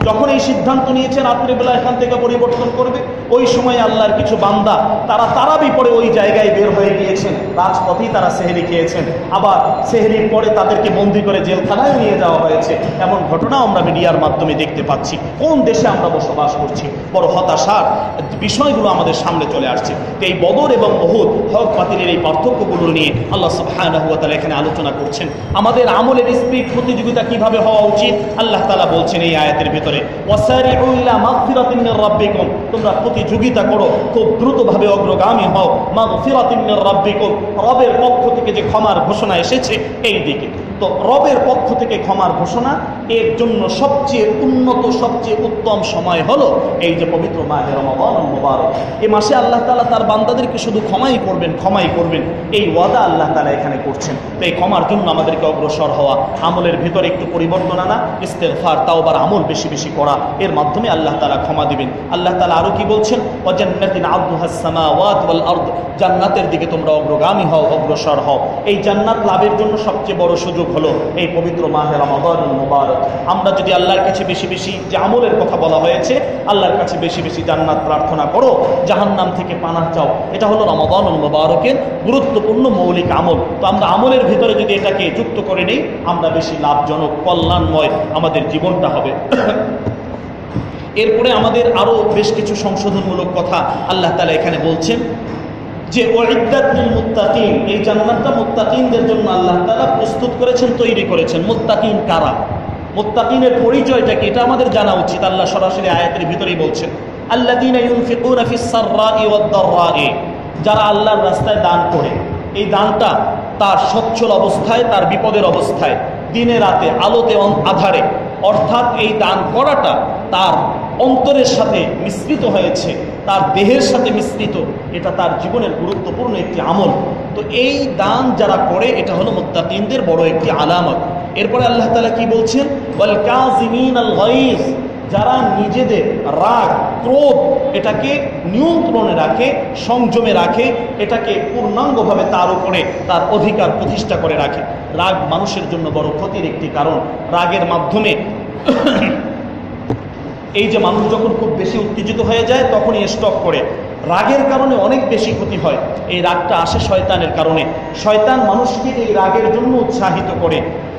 যখন এই সিদ্ধান্ত নিয়েছে রাত্রিবেলা এখান থেকে পরিবর্তন করবে, ওই সময় আল্লাহর কিছু বান্দা তারা তারাবি পরে ওই জায়গায় বের হয়ে গিয়েছেন, রাজপথেই তারা সেহরি খেয়েছেন, আবার সেহরির পরে তাদেরকে বন্দি করে জেলখানায় নিয়ে যাওয়া হয়েছে। এমন ঘটনা আমরা মিডিয়ার মাধ্যমে দেখতে পাচ্ছি। কোন দেশে আমরা বসবাস করছি? বড় হতাশার বিষয়গুলো আমাদের সামনে চলে আসছে। তো এই বদর এবং উহুদ, হক বাতিলের এই পার্থক্যগুলো নিয়ে আল্লাহ সুবহানাহু ওয়া তাআলা এখানে আলোচনা করছেন। আমাদের আমলের স্পিরিট প্রতিযোগিতা কিভাবে হওয়া উচিত আল্লাহ তাআলা বলছেন এই আয়াতের ভিতরে, ওয়াসারিউ ইলা মাগফিরাতিন মির রাব্বিকুম, তোমরা প্রতিযোগিতা করো, খুব দ্রুতভাবে অগ্রগামী হও, মাগফিরাতিন মির রাব্বিকুম, রবের পক্ষ থেকে যে ক্ষমার ঘোষণা এসেছে এই দিকে। তো রবের পক্ষ থেকে ক্ষমার ঘোষণা, এর জন্য সবচেয়ে উন্নত সবচেয়ে উত্তম সময় হলো এই যে পবিত্র মাহে রমাদানুল মুবারক। এই মাসে আল্লাহ তাআলা তার বান্দাদেরকে শুধু ক্ষমাই করবেন, ক্ষমাই করবেন, এই ওয়াদা আল্লাহ তাআলা এখানে করছেন। তো এই ক্ষমার জন্য আমাদেরকে অগ্রসর হওয়া, আমলের ভিতরে একটু পরিবর্তন আনা, ইস্তেগফার, তাওবার আমল বেশি বেশি করা, এর মাধ্যমে আল্লাহ তাআলা ক্ষমা দিবেন। আল্লাহ তাআলা আরো কি বলছেন, ওয়া জান্নাতিন আরদুহাস সামাওয়াত ওয়াল আরদ, জান্নাতের দিকে তোমরা অগ্রগামী হও, অগ্রসর হও। এই জান্নাত লাভের জন্য সবচেয়ে বড় সুযোগ হলো এই পবিত্র মাহে রমাদানুল মুবারক। আমরা যদি আল্লাহর কাছে বেশি বেশি যে আমলের কথা বলা হয়েছে, আল্লাহর কাছে বেশি বেশি জান্নাত প্রার্থনা করো, জাহান্নাম থেকে পানাহ চাও, এটা হলো রমাদানুল মুবারকের গুরুত্বপূর্ণ মৌলিক আমল। তো আমরা আমলের ভিতরে যদি এটাকে যুক্ত করে নেই, আমরা বেশি লাভজনক, কল্যাণময় আমাদের জীবনটা হবে। এরপরে আমাদের আরো বেশ কিছু সংশোধনমূলক কথা আল্লাহ তাআলা এখানে বলছেন যে উইদ্দাত লিল মুত্তাকিন, এই জান্নাতটা মুত্তাকিনদের জন্য আল্লাহ তাআলা প্রস্তুত করেছেন, তৈরি করেছেন। মুত্তাকিন কারা? মুত্তাকিনের পরিচয়টা কি, এটা আমাদের জানা উচিত। আল্লাহ সরাসরি আয়াতের ভিতরেই বলছেন, আল্লাযীনা ইউনফিকুনা ফিস সাররাই ওয়াদ দাররাই, যারা আল্লাহর রাস্তায় দান করে, এই দানটা তার সচ্ছল অবস্থায়, তার বিপদের অবস্থায়, দিনে রাতে, আলোতে আধারে, অর্থাৎ এই দান করাটা তার অন্তরের সাথে মিশ্রিত হয়েছে, তার দেহের সাথে মিশ্রিত, এটা তার জীবনের গুরুত্বপূর্ণ একটি আমল। তো এই দান যারা করে, এটা হলো মুত্তাকিনদের বড় একটি আলামত। এরপরে আল্লাহ তাআলা কি বলছেন, ওয়াল কাযিমিনাল গায়জ, যারা নিজেদের রাগ, ক্রোধ এটাকে নিয়ন্ত্রণে রাখে, সংযমে রাখে, এটাকে পূর্ণাঙ্গভাবে তার উপরে তার অধিকার প্রতিষ্ঠা করে রাখে। রাগ মানুষের জন্য বড় ক্ষতির একটি কারণ। রাগের মাধ্যমে এই যে মানুষ যখন খুব বেশি উত্তেজিত হয়ে যায়, তখনই স্টপ করে। রাগের কারণে অনেক বেশি ক্ষতি হয়। এই রাগটা আসে শয়তানের কারণে। শয়তান মানুষকে এই রাগের জন্য উৎসাহিত করে।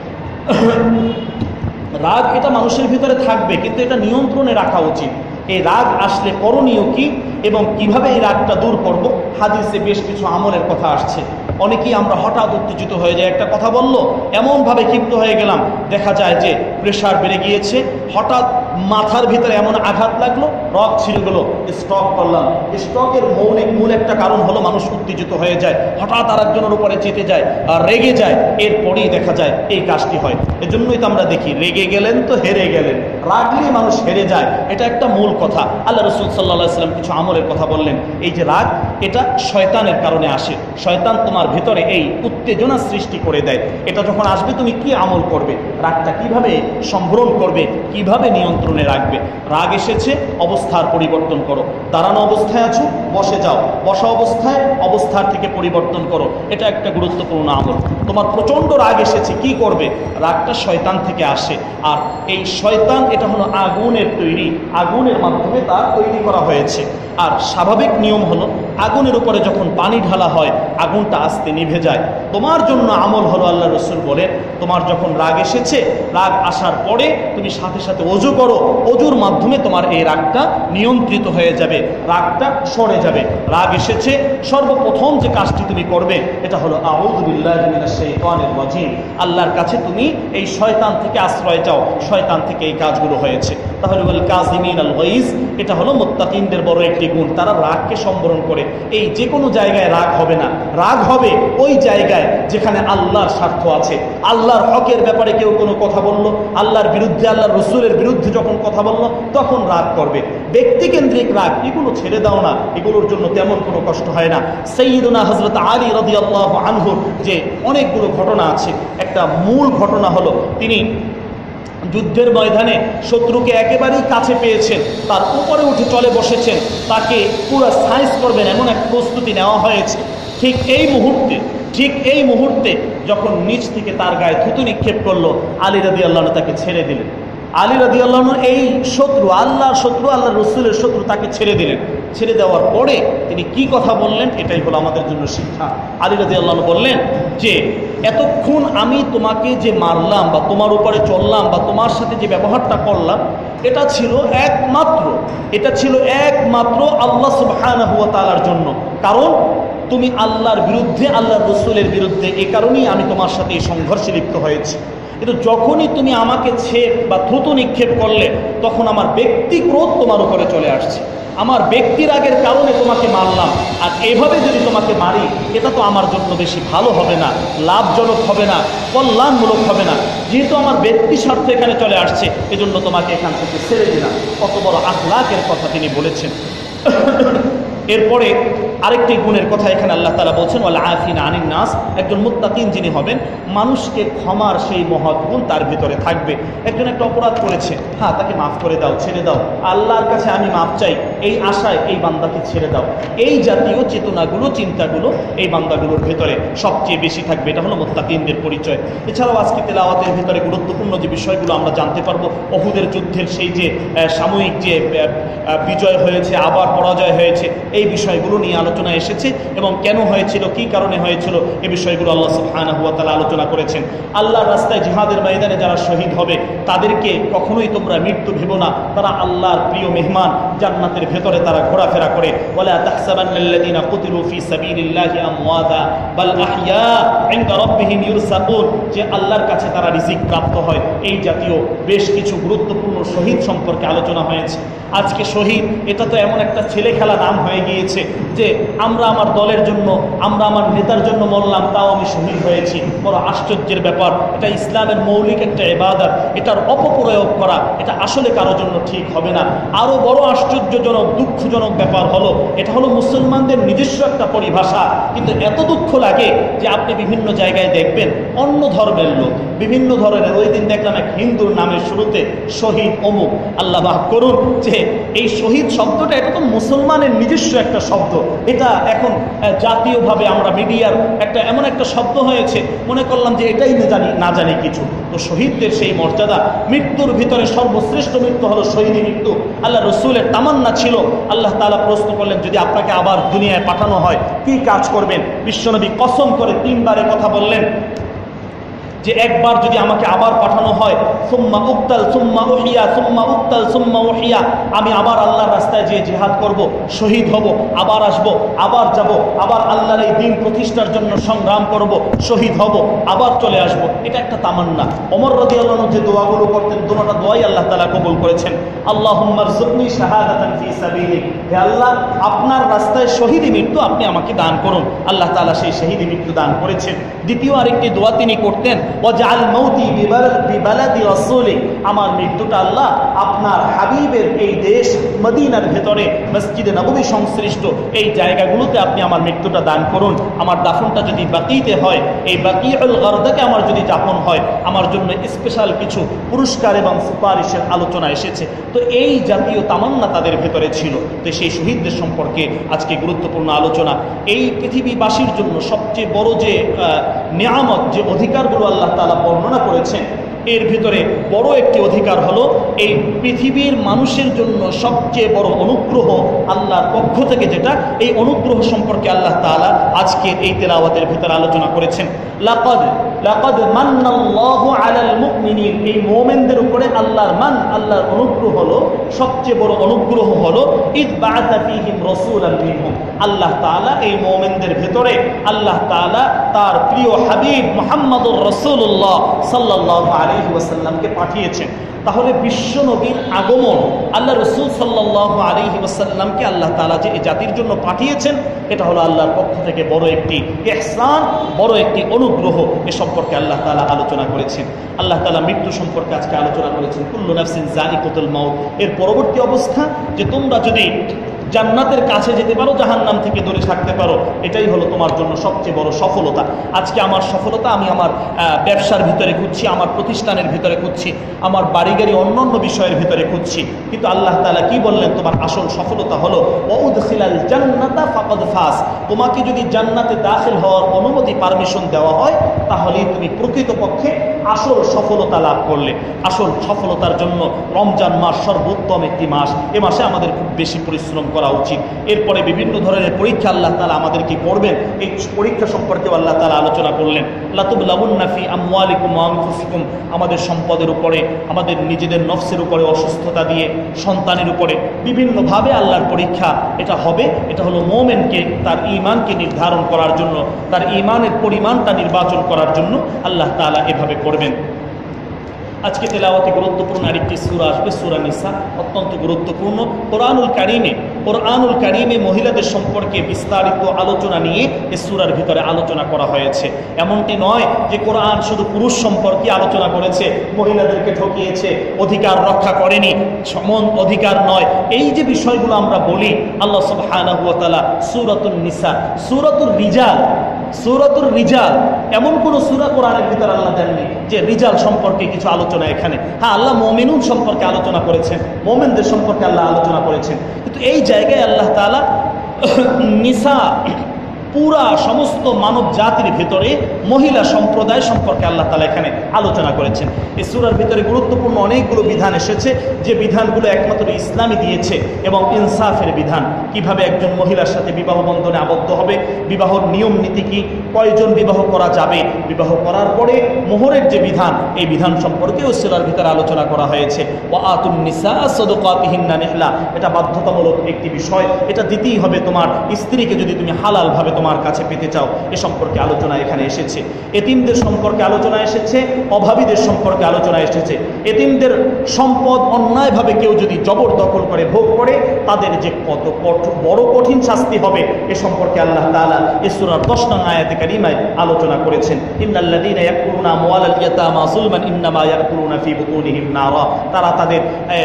রাগ এটা মানুষের ভিতরে থাকবে, কিন্তু এটা নিয়ন্ত্রণে রাখা উচিত। এই রাগ আসলে করণীয় কি এবং কিভাবে এই রাগটা দূর করব, হাদিসে বেশ কিছু আমলের কথা আসছে। অনেকেই আমরা হঠাৎ উত্তেজিত হয়ে যায়, একটা কথা বললো, এমনভাবে ক্ষিপ্ত হয়ে গেলাম, দেখা যায় যে প্রেশার বেড়ে গিয়েছে, হঠাৎ মাথার ভিতরে এমন আঘাত লাগলো, রক্ত ছিঁড়ে গেলো, স্ট্রোক করলাম। স্ট্রোকের মৌলিক মূল একটা কারণ হলো মানুষ উত্তেজিত হয়ে যায়, হঠাৎ আর একজনের উপরে চেতে যায় আর রেগে যায়, এরপরেই দেখা যায় এই কাজটি হয়। এজন্যই তো আমরা দেখি, রেগে গেলেন তো হেরে গেলেন, রাগলেই মানুষ হেরে যায়, এটা একটা মূল কথা। আল্লাহ রাসূল সাল্লাল্লাহু আলাইহি ওয়াসাল্লাম কিছু আমলের কথা বললেন। এই যে রাগ, এটা শয়তানের কারণে আসে। শয়তান তোমার ভিতরে এই উত্তেজনা সৃষ্টি করে দেয়। এটা যখন আসবে, তুমি কি আমল করবে, রাগটা কিভাবে সম্বরণ করবে, কিভাবে নিয়ন্ত্রণে রাখবে। রাগ এসেছে, অবস্থার পরিবর্তন করো। দাঁড়ানো অবস্থায় আছো, বসে যাও। বসা অবস্থায় অবস্থার থেকে পরিবর্তন করো, এটা একটা গুরুত্বপূর্ণ আমল। তোমার প্রচণ্ড রাগ এসেছে, কি করবে? রাগটা শয়তান থেকে আসে, আর এই শয়তান এটা হলো আগুনের তৈরি, আগুনের মাধ্যমে তার তৈরি করা হয়েছে। আর স্বাভাবিক নিয়ম হলো, আগুনের উপরে যখন পানি ঢালা হয়, আগুনটা আস্তে নিভে যায়। তোমার জন্য আমল হলো, আল্লাহ রসুল বলেন, তোমার যখন রাগ এসেছে, রাগ আসার পরে তুমি সাথে সাথে ওযু করো। ওযুর মাধ্যমে তোমার এই রাগটা নিয়ন্ত্রিত হয়ে যাবে, রাগটা সরে যাবে। রাগ এসেছে, সর্বপ্রথম যে কাজটি তুমি করবে, এটা হলো আউযু বিল্লাহি মিনাশ শাইতানির রাজীম, আল্লাহর কাছে তুমি এই শয়তান থেকে আশ্রয় চাও, শয়তান থেকে এই কাজগুলো হয়েছে। তাহলে ওয়াল কাযিমিনাল গায়জ, এটা হলো মুত্তাকিনদের বড় একটি গুণ, তারা রাগকে সম্বরণ করে। এই যে কোনো জায়গায় রাগ হবে না, রাগ হবে ওই জায়গায় যেখানে আল্লাহর স্বার্থ আছে। আল্লাহর হকের ব্যাপারে কেউ কোনো কথা বলল, আল্লাহর বিরুদ্ধে, আল্লাহর রসুলের বিরুদ্ধে যখন কথা বলল, তখন রাগ করবে। ব্যক্তিকেন্দ্রিক রাগ, এগুলো ছেড়ে দাও না, এগুলোর জন্য তেমন কোনো কষ্ট হয় না। সাইয়্যিদুনা হযরত আলী রাদিয়াল্লাহু আনহু যে অনেকগুলো ঘটনা আছে, একটা মূল ঘটনা হলো, তিনি যুদ্ধের ময়দানে শত্রুকে একেবারেই কাছে পেয়েছেন, তার উপরে উঠে চলে বসেছেন, তাকে পুরো সাইজ করবেন এমন এক প্রস্তুতি নেওয়া হয়েছে। ঠিক এই মুহূর্তে ঠিক এই মুহূর্তে যখন নিচ থেকে তার গায়ে থুতু নিক্ষেপ করলো, আলী রাদিয়াল্লাহু আনহু তাকে ছেড়ে দিলেন। আলী রাদিয়াল্লাহু আনহু এই শত্রু, আল্লাহর শত্রু, আল্লাহ রসুলের শত্রু, তাকে ছেড়ে দিলেন। ছেড়ে দেওয়ার পরে তিনি কি কথা বললেন, এটাই হলো আমাদের জন্য শিক্ষা। আলী রাদিয়াল্লাহু আনহু বললেন যে এতক্ষণ আমি তোমাকে যে মারলাম বা তোমার উপরে চললাম বা তোমার সাথে যে ব্যবহারটা করলাম, এটা ছিল একমাত্র এটা ছিল একমাত্র আল্লাহ সুবহানাহু ওয়া তাআলার জন্য। কারণ তুমি আল্লাহর বিরুদ্ধে, আল্লাহর রসুলের বিরুদ্ধে, এ কারণেই আমি তোমার সাথে এই সংঘর্ষে লিপ্ত হয়েছি। কিন্তু যখনই তুমি আমাকে ছেদ বা থুতু নিক্ষেপ করলে, তখন আমার ব্যক্তি ক্রোধ তোমার উপরে চলে আসছে, আমার ব্যক্তির আগের কারণে তোমাকে মারলাম। আর এভাবে যদি তোমাকে মারি, এটা তো আমার জন্য বেশি ভালো হবে না, লাভজনক হবে না, কল্যাণমূলক হবে না। যেহেতু আমার ব্যক্তি স্বার্থ এখানে চলে আসছে, এজন্য তোমাকে এখান থেকে ছেড়ে দিলাম। কত বড় আখলাকের কথা তিনি বলেছেন। এরপরে আরেকটি গুণের কথা এখানে আল্লাহ তাআলা বলছেন, ওয়াল আফিনা আনিন নাস, একজন মুত্তাকিন যিনি হবেন, মানুষকে ক্ষমার সেই মহৎ গুণ তার ভিতরে থাকবে। একজন একটা অপরাধ করেছে, হ্যাঁ তাকে মাফ করে দাও, ছেড়ে দাও, আল্লাহর কাছে আমি মাফ চাই, এই আশায় এই বান্দাকে ছেড়ে দাও। এই জাতীয় চেতনাগুলো, চিন্তাগুলো এই বান্দাগুলোর ভেতরে সবচেয়ে বেশি থাকবে। এটা হলো মুত্তাকিনদের পরিচয়। এছাড়াও আজকে তেলাওয়াতের ভিতরে গুরুত্বপূর্ণ যে বিষয়গুলো আমরা জানতে পারবো, উহুদের যুদ্ধের সেই যে সাময়িক যে বিজয় হয়েছে, আবার পরাজয় হয়েছে, এই বিষয়গুলো নিয়ে আলোচনা এসেছে এবং কেন হয়েছিল, কি কারণে হয়েছিল, এই বিষয়গুলো আল্লাহ সুবহানাহু ওয়া তাআলা আলোচনা করেছেন। আল্লাহর রাস্তায় জিহাদের ময়দানে যারা শহীদ হবে, তাদেরকে কখনোই তোমরা মৃত্যু ভেবো না, তারা আল্লাহর প্রিয় মেহমান, জান্নাতের ভেতরে তারা ঘোরাফেরা করে। ওয়ালা তাহসাবান্নাল্লাযীনা কুতিলু ফী সাবিলিল্লাহি আমওয়াতা বাল আহইয়া ইনদা রাব্বিহিম ইউরসাকুন, যে আল্লাহর কাছে তারা রিজিক প্রাপ্ত হয়। এই জাতীয় বেশ কিছু গুরুত্বপূর্ণ শহীদ সম্পর্কে আলোচনা হয়েছে। আজকে শহীদ, এটা তো এমন একটা ছেলে খেলা নাম হয়ে গিয়েছে যে আমরা আমার দলের জন্য, আমরা আমার নেতার জন্য মরলাম, তাও আমি শহীদ হয়েছি। বড় আশ্চর্যের ব্যাপার। এটা ইসলামের মৌলিক একটা ইবাদত, এটার অপপ্রয়োগ করা এটা আসলে কারো জন্য ঠিক হবে না। আরো বড় আশ্চর্যজনক, দুঃখজনক ব্যাপার হলো, এটা হলো মুসলমানদের নিজস্ব একটা পরিভাষা, কিন্তু এত দুঃখ লাগে যে আপনি বিভিন্ন জায়গায় দেখবেন অন্য ধর্মের লোক, বিভিন্ন ধরনের, ওই দিন দেখলাম এক হিন্দুর নামের শুরুতে শহীদ অমুক। আল্লাহ মাফ করুন যে এই শহীদ শব্দটা, এটা তো মুসলমানের নিজস্ব একটা শব্দ। এটা এখন জাতীয়ভাবে আমরা মিডিয়ার একটা এমন একটা শব্দ হয়েছে, মনে করলাম যে এটাই না জানি না জানি কিছু। তো শহীদদের সেই মর্যাদা, মৃত্যুর ভিতরে সর্বশ্রেষ্ঠ মৃত্যু হলো শহীদ মৃত্যু। আল্লাহ রসুলের তামান্না ছিল। আল্লাহ তাআলা প্রশ্ন করলেন, যদি আপনাকে আবার দুনিয়ায় পাঠানো হয় কি কাজ করবেন? বিশ্বনবী কসম করে তিনবারে কথা বললেন যে একবার যদি আমাকে আবার পাঠানো হয়, সুম্মা উক্তাল সুম্মা উহিয়া সুম্মা উক্তাল সুম্মা উহিয়া, আমি আবার আল্লাহর রাস্তায় যেয়ে জিহাদ করব, শহীদ হব, আবার আসব, আবার যাব, আবার আল্লাহর এই দিন প্রতিষ্ঠার জন্য সংগ্রাম করব, শহীদ হব, আবার চলে আসব। এটা একটা তামান্না। ওমর রাদিয়াল্লাহু আনহু যে দোয়াগুলো করতেন, দুটোটা দোয়াই আল্লাহ তাআলা কবুল করেছেন। আল্লাহুম্মা রযুকনি শাহাদাতান ফি সাবিলিক, হে আল্লাহ আপনার রাস্তায় শহীদি মৃত্যু আপনি আমাকে দান করুন। আল্লাহ তাআলা সেই শহীদি মৃত্যু দান করেছেন। দ্বিতীয় আরেকটি দোয়া তিনি করতেন, ওয়াজআল মাউতি বিবালাদি রাসূলি, আমার মৃত্যুটা আল্লাহ আপনার হাবিবের এই দেশ মদিনার ভেতরে মসজিদে নববী সংশ্লিষ্ট এই জায়গাগুলোতে আপনি আমার মৃত্যুটা দান করুন। আমার দাফনটা যদি বাকিতে হয়, এই বাকিউল গারদাকে আমার যদি দাফন হয়, আমার জন্য স্পেশাল কিছু পুরস্কার এবং সুপারিশের আলোচনা এসেছে। তো এই জাতীয় তামান্না তাদের ভেতরে ছিল। তো সেই শহীদদের সম্পর্কে আজকে গুরুত্বপূর্ণ আলোচনা। এই পৃথিবীবাসীর জন্য সবচেয়ে বড় যে নিয়ামত, যে অধিকারগুলো আল্লাহ তাআলা বর্ণনা করেছেন, এর ভিতরে বড় একটি অধিকার হলো এই পৃথিবীর মানুষের জন্য সবচেয়ে বড় অনুগ্রহ আল্লাহর পক্ষ থেকে, যেটা এই অনুগ্রহ সম্পর্কে আল্লাহ তাআলা আজকে এই তেলাওয়াতের ভিতরে আলোচনা করেছেন। লাকাদ লাকাদ মান্নাল্লাহু আলাল মুমিনিন, এই মুমিনদের উপরে আল্লাহর মান, আল্লাহর অনুগ্রহ হলো, সবচেয়ে বড় অনুগ্রহ হলো ইয বাআসা ফীহিম রাসূলান মিনহুম, আল্লাহ তাআলা এই মুমিনদের ভিতরে আল্লাহ তাআলা তার প্রিয় হাবিব মুহাম্মদুর রাসূলুল্লাহ সাল্লাল্লাহু আলাইহি ওয়াসাল্লামকে পাঠিয়েছেন। তাহলে বিশ্ব নবীর আগমন, আল্লাহ রসুল সাল্লাল্লাহু আলাইহি ওয়াসাল্লামকে আল্লাহ তাআলা যে এই জাতির জন্য পাঠিয়েছেন, এটা হলো আল্লাহর পক্ষ থেকে বড় একটি ইহসান, বড় একটি অনুগ্রহ। এ সম্পর্কে আল্লাহ তাআলা আলোচনা করেছেন। আল্লাহ তাআলা মৃত্যু সম্পর্কে আজকে আলোচনা করেছেন, কুল্লু নাফসিন যায়িকাতুল মাউত। এর পরবর্তী অবস্থা যে তোমরা যদি জান্নাতের কাছে যেতে পারো, জাহান্নাম থেকে দূরে থাকতে পারো, এটাই হলো তোমার জন্য সবচেয়ে বড় সফলতা। আজকে আমার সফলতা আমি আমার ব্যবসার ভিতরে খুঁজছি, আমার প্রতিষ্ঠানের ভিতরে খুঁজছি, আমার বাড়ি গাড়ি অন্যান্য বিষয়ের ভিতরে খুঁজছি, কিন্তু আল্লাহ তাআলা কি বললেন? তোমার আসল সফলতা হলো ওয়াউদখিলাল জান্নাতা ফাকাদ ফাস। তোমাকে যদি জান্নাতে দাখিল হওয়ার অনুমতি পারমিশন দেওয়া হয়, তাহলেই তুমি প্রকৃতপক্ষে আসল সফলতা লাভ করলে। আসল সফলতার জন্য রমজান মাস সর্বোত্তম একটি মাস। এ মাসে আমাদের খুব বেশি পরিশ্রম করা উচিত। এরপরে বিভিন্ন ধরনের পরীক্ষা আল্লাহ তাআলা আমাদেরকে করবেন, এই পরীক্ষা সম্পর্কে আল্লাহ তাআলা আলোচনা করলেন। লাতুবলাউন্না ফি আমওয়ালিকুম ওয়া আনফুসিকুম, আমাদের সম্পদের উপরে, আমাদের নিজেদের নফসের উপরে, অসুস্থতা দিয়ে, সন্তানের উপরে বিভিন্নভাবে আল্লাহর পরীক্ষা এটা হবে। এটা হলো মুমিনকে তার ঈমানকে নির্ধারণ করার জন্য, তার ঈমানের পরিমাণটা নির্বাচন করার জন্য আল্লাহ তাআলা এভাবে করবেন। আজকে তেলাওয়াতে গুরুত্বপূর্ণ আরেকটি সূরা আসবে, সূরা নিসা, অত্যন্ত গুরুত্বপূর্ণ। কোরআনুল কারীমে কোরআনুল কারীমে মহিলাদের সম্পর্কে বিস্তারিত আলোচনা নিয়ে এই সূরার ভিতরে আলোচনা করা হয়েছে। এমনটি নয় যে কোরআন শুধু পুরুষ সম্পর্কে আলোচনা করেছে, মহিলাদেরকে ঠকিয়েছে, অধিকার রক্ষা করেনি, সমান অধিকার নয়। এই যে বিষয়গুলো আমরা বলি, আল্লাহ সুবহানাহু ওয়া তাআলা সূরাতুন নিসা, সূরাতুর রিজাল, সূরাতুর রিজাল, এমন কোন সূরা কোরআনের ভিতরে আল্লাহ দেননি যে রিজাল সম্পর্কে কিছু আলোচনা এখানে। হ্যাঁ, আল্লাহ মুমিনুন সম্পর্কে আলোচনা করেছেন, মুমিনদের সম্পর্কে আল্লাহ আলোচনা করেছেন, কিন্তু এই জায়গায় আল্লাহ তাআলা নিসা, পুরা সমস্ত মানব জাতির ভিতরে মহিলা সম্প্রদায় সম্পর্কে আল্লাহ তাআলা এখানে আলোচনা করেছেন। এই সূরার ভিতরে গুরুত্বপূর্ণ অনেকগুলো বিধান এসেছে, যে বিধানগুলো একমাত্র ইসলামই দিয়েছে, এবং ইনসাফের বিধান। কিভাবে একজন মহিলার সাথে বিবাহ বন্ধনে আবদ্ধ হবে, বিবাহর নিয়ম নীতি কি, কয়জন বিবাহ করা যাবে, বিবাহ করার পরে মোহরের যে বিধান, এই বিধান সম্পর্কেও সূরার ভিতরে আলোচনা করা হয়েছে। ওয়া আতুন নিসা সাদাকাতিহিন্না নিহলা, এটা বাধ্যতামূলক একটি বিষয়, এটা দিতেই হবে তোমার স্ত্রীকে যদি তুমি হালাল ভাবে তোমার কাছে পেতে চাও। এ সম্পর্কে আলোচনা এখানে এসেছে। এতিমদের সম্পর্কে আলোচনা এসেছে, অভাবীদের সম্পর্কে আলোচনা এসেছে। এতিমদের সম্পদ অন্যায়ভাবে কেউ যদি জবরদখল করে ভোগ করে, তাদের যে কত বড় কঠিন শাস্তি হবে, এ সম্পর্কে আল্লাহ তাআলা এই সূরার দশ নং আয়াতে কারিমায় আলোচনা করেছেন। ইন্নাল্লাযীনা ইয়াকুলুনা আমওয়ালাল ইয়াতামা যুলমান ইন্নামা ইয়াকুলুনা ফি বুতুনিহিম নারা, তারা তাদের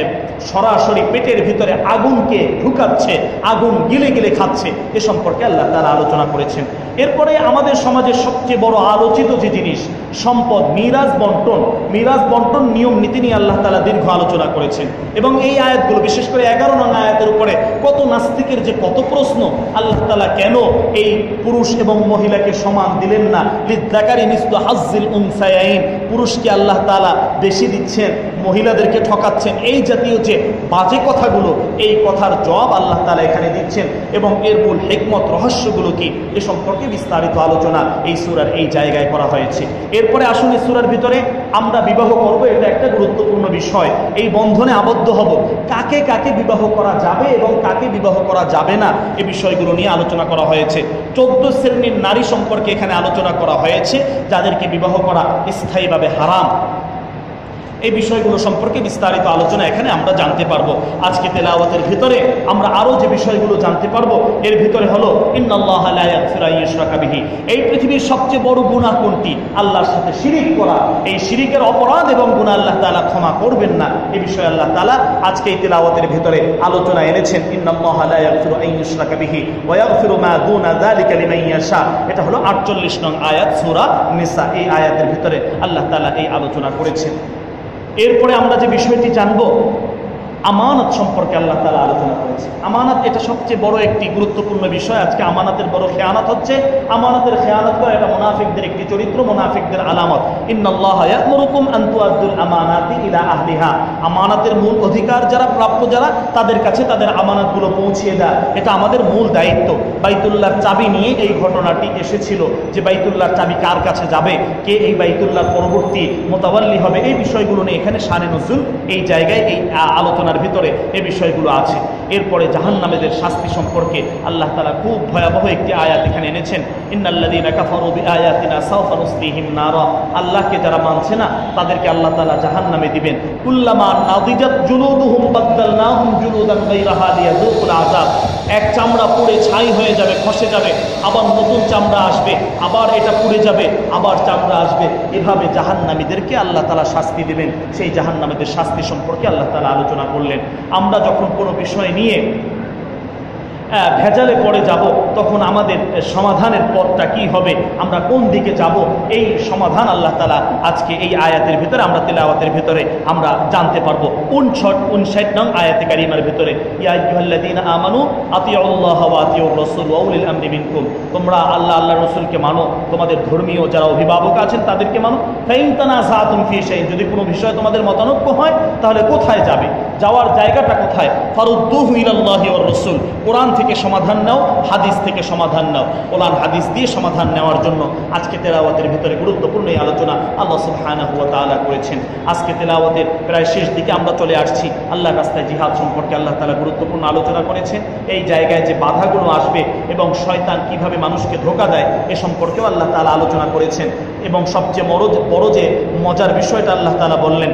সরাসরি পেটের ভিতরে আগুনকে ঢুকাচ্ছে, আগুন গিলে গিলে খাচ্ছে। এ সম্পর্কে আল্লাহ তাআলা আলোচনা করেছেন। এরপরে আমাদের সমাজের সবচেয়ে বড় আলোচিত যে জিনিস, সম্পদ, মিরাজ বন্টন, মিরাজ বন্টন নিয়ম নীতি নিয়ে আল্লাহ তাআলা দীর্ঘ আলোচনা করেছেন। এবং এই আয়াতগুলো, বিশেষ করে এগারো নং আয়াতের উপরে কত নাস্তিকের যে কত প্রশ্ন, আল্লাহ তাআলা কেন এই পুরুষ এবং মহিলাকে সমান দিলেন না? লিযযাকারি মিসলু হাজ্জিল উনসায়াইন, পুরুষকে আল্লাহ তাআলা বেশি দিচ্ছেন, মহিলাদেরকে ঠকাচ্ছেন, এই জাতীয় যে বাজে কথাগুলো, এই কথার জবাব আল্লাহ তাআলা এখানে দিচ্ছেন। এবং এর মূল হিকমত, রহস্যগুলো কি, এ সম্পর্কে বিস্তারিত আলোচনা এই সূরার এই জায়গায় করা হয়েছে। এরপরে আসুন, এই সূরার ভিতরে আমরা বিবাহ করব, এটা একটা গুরুত্বপূর্ণ বিষয়। এই বন্ধনে আবদ্ধ হব, কাকে কাকে বিবাহ করা যাবে এবং কাকে বিবাহ করা যাবে না, এই বিষয়গুলো নিয়ে আলোচনা করা হয়েছে। চোদ্দ শ্রেণীর নারী সম্পর্কে এখানে আলোচনা করা হয়েছে, যাদেরকে বিবাহ করা স্থায়ীভাবে হারাম। এই বিষয়গুলো সম্পর্কে বিস্তারিত আলোচনা এখানে আমরা জানতে পারবো। আজকে তেলাওয়াতের ভিতরে আমরা আরো যে বিষয়গুলো জানতে পারবো, এর ভিতরে হলো ইন্নাল্লাহা লা ইয়াগফিরু আন ইউশরাকা বিহি, এই পৃথিবীর সবচেয়ে বড় গুনাহ কোনটি? আল্লাহর সাথে শিরিক করা। এই শিরিকের অপরাধ এবং গুনাহ আল্লাহ তাআলা ক্ষমা করবেন না, এই বিষয়ে আল্লাহ তাআলা আজকে এই তেলাওয়াতের ভিতরে আলোচনা এনেছেন। ইন্নাল্লাহা লা ইয়াগফিরু আন ইউশরাকা বিহি ওয়া ইয়াগফিরু মা দুনা যালিকা লিমান ইয়াশা, এটা হলো আটচল্লিশ নং আয়াত সূরা নিসা। এই আয়াতের ভিতরে আল্লাহ তাআলা এই আলোচনা করেছেন। এরপরে আমরা যে বিষয়টি জানবো, আমানত সম্পর্কে আল্লাহ তাআলা আলোচনা করেছে। আমানত এটা সবচেয়ে বড় একটি গুরুত্বপূর্ণ বিষয়। আজকে আমানতের বড় খেয়ানত হচ্ছে, আমানতের খেয়ানত করা এটা মুনাফিকদের একটি চরিত্র, মুনাফিকদের আলামত। ইন্নাল্লাহা ইয়া'মুরুকুম আন তুআদ্দুল আমানাতি ইলা আহলিহা, আমানতের মূল অধিকার যারা, প্রাপ্য যারা, তাদের কাছে তাদের আমানতগুলো পৌঁছিয়ে দেয়, এটা আমাদের মূল দায়িত্ব। বাইতুল্লাহর চাবি নিয়ে এই ঘটনাটি এসেছিল, যে বাইতুল্লাহর চাবি কার কাছে যাবে, কে এই বাইতুল্লাহর পরবর্তী মোতাওয়াল্লি হবে, এই বিষয়গুলো নিয়ে এখানে শানে নুজুল এই জায়গায় এই আলোচনা ভিতরে এই বিষয়গুলো আছে। এরপরে জাহান্নামীদের শাস্তি সম্পর্কে আল্লাহ তাআলা খুব ভয়াবহ একটি আয়াত এখানে এনেছেন। ইন্নাল্লাযীনা কাফারু বিআয়াতিনা সাওফা নুসলিহিম নারা, আল্লাহকে যারা মানছে না তাদেরকে আল্লাহ তাআলা জাহান্নামে দিবেন। কুল্লামা নাদিজাত জুলুদুহুম বাদদালনাহুম জুলুদান গায়রাহা লিয়াযুকুল আযাব, এক চামড়া পুড়ে ছাই হয়ে যাবে, খসে যাবে, আবার নতুন চামড়া আসবে, আবার এটা পুড়ে যাবে, আবার চামড়া আসবে, এভাবে জাহান্নামীদেরকে আল্লাহ তাআলা শাস্তি দিবেন। সেই জাহান্নামীদের শাস্তি সম্পর্কে আল্লাহ তাআলা আলোচনা করলেন। আমরা যখন কোনো বিষয় নিয়ে ভেজালে পড়ে যাব, তখন আমাদের সমাধানের পথটা কি হবে, আমরা কোন দিকে যাব, এই সমাধান আল্লাহ তাআলা আজকে এই আয়াতের ভিতরে আমরা তেলাওয়াতের ভিতরে আমরা জানতে পারবো। উনষট উনষাট নং আয়াতে কারিমার ভিতরে ইয়া আইয়ুহাল্লাযীনা আমানু আতিউল্লাহ ওয়া আতিউর রাসূল ওয়া উলিল আমরি মিনকুম, তোমরা আল্লাহ আল্লাহ রসুলকে মানো, তোমাদের ধর্মীয় যারা অভিভাবক আছেন তাদেরকে মানো। ফাইন তানাযাতুম ফী শাইইন, যদি কোনো বিষয়ে তোমাদের মতানৈক্য হয় তাহলে কোথায় যাবে, যাওয়ার জায়গাটা কোথায়? ফারুদ্দুহু ইলাল্লাহি ওয়ার রাসূল, কোরআন থেকে সমাধান নাও, হাদিস থেকে সমাধান নাও। কোরআন হাদিস দিয়ে সমাধান নেওয়ার জন্য আজকে তেলাওয়াতের ভিতরে গুরুত্বপূর্ণ এই আলোচনা আল্লাহ সুবহানাহু ওয়া তাআলা করেছেন। আজকে তেলাওয়াতের প্রায় শেষ দিকে আমরা চলে আসছি। আল্লাহর রাস্তায় জিহাদ সম্পর্কে আল্লাহ তাআলা গুরুত্বপূর্ণ আলোচনা করেছেন। এই জায়গায় যে বাধাগুলো আসবে এবং শয়তান কিভাবে মানুষকে ধোঁকা দেয় এ সম্পর্কেও আল্লাহ তাআলা আলোচনা করেছেন। এবং সবচেয়ে বড় বড় যে মজার বিষয়টা আল্লাহ তাআলা বললেন,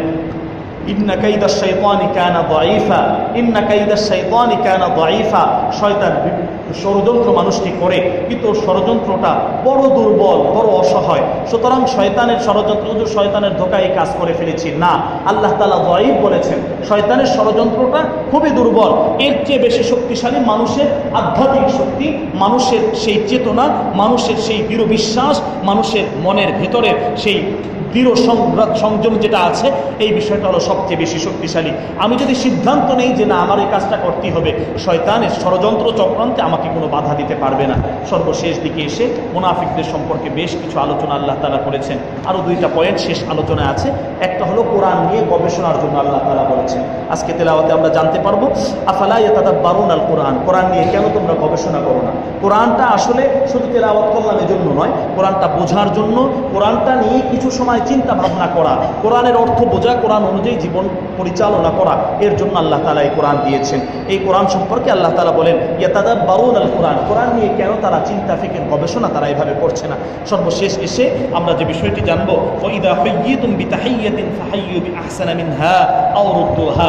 ইন্না কাইদাশ শাইতানি কানা দাঈফা, ইন্না কাইদাশ শাইতানি কানা দাঈফা, শয়তান ষড়যন্ত্র মানুষটি করে কিন্তু ষড়যন্ত্রটা বড় দুর্বল, বড় অসহায়। সুতরাং শয়তানের ষড়যন্ত্র, শুধু শয়তানের ধোঁকায় কাজ করে ফেলেছি না, আল্লাহ তাআলা দাঈফ বলেছেন। শয়তানের ষড়যন্ত্রটা খুবই দুর্বল, এর চেয়ে বেশি শক্তিশালী মানুষের আধ্যাত্মিক শক্তি, মানুষের সেই চেতনা, মানুষের সেই দৃঢ় বিশ্বাস, মানুষের মনের ভেতরের সেই দৃঢ় সংগ্রাম সংযম যেটা আছে, এই বিষয়টা হলো সবচেয়ে বেশি শক্তিশালী। আমি যদি সিদ্ধান্ত নেই যে না আমার এই কাজটা করতেই হবে, শয়তানের ষড়যন্ত্র চক্রান্তে আমাকে কোনো বাধা দিতে পারবে না। সর্বশেষ দিকে এসে মুনাফিকদের সম্পর্কে বেশ কিছু আলোচনা আল্লাহ তাআলা করেছেন। আরও দুইটা পয়েন্ট শেষ আলোচনায় আছে। একটা হলো কোরআন নিয়ে গবেষণার জন্য আল্লাহ তাআলা বলেছেন। আজকে তেলাওয়াতে আমরা জানতে পারবো আফালা ইয়াতাদাব্বারুনা আল কোরআন, কোরআন নিয়ে কেন তোমরা গবেষণা করো না? কোরআনটা আসলে শুধু তেলাওয়াত করলাম এজন্য নয়, কোরআনটা বোঝার জন্য, কোরআনটা নিয়ে কিছু সময় চিন্তা ভাবনা করা, কোরআনের অর্থ বোঝা, কোরআন অনুযায়ী জীবন পরিচালনা করা, এর জন্য আল্লাহ তাআলা এই কোরআন দিয়েছেন। এই কোরআন সম্পর্কে আল্লাহ তাআলা বলেন ইয়াতাদাব্বারুনা আল কোরআন, কোরআন নিয়ে কেন তারা চিন্তা ফিকির গবেষণা তারা এভাবে করছে না। সর্বশেষ এসে আমরা যে বিষয়টি জানবো, ওয়াইদা হুয়্যিতুম বিতাহিয়্যাতিন ফাহাইয়্যু বিআহসানা মিনহা আও রুদ্দুহা,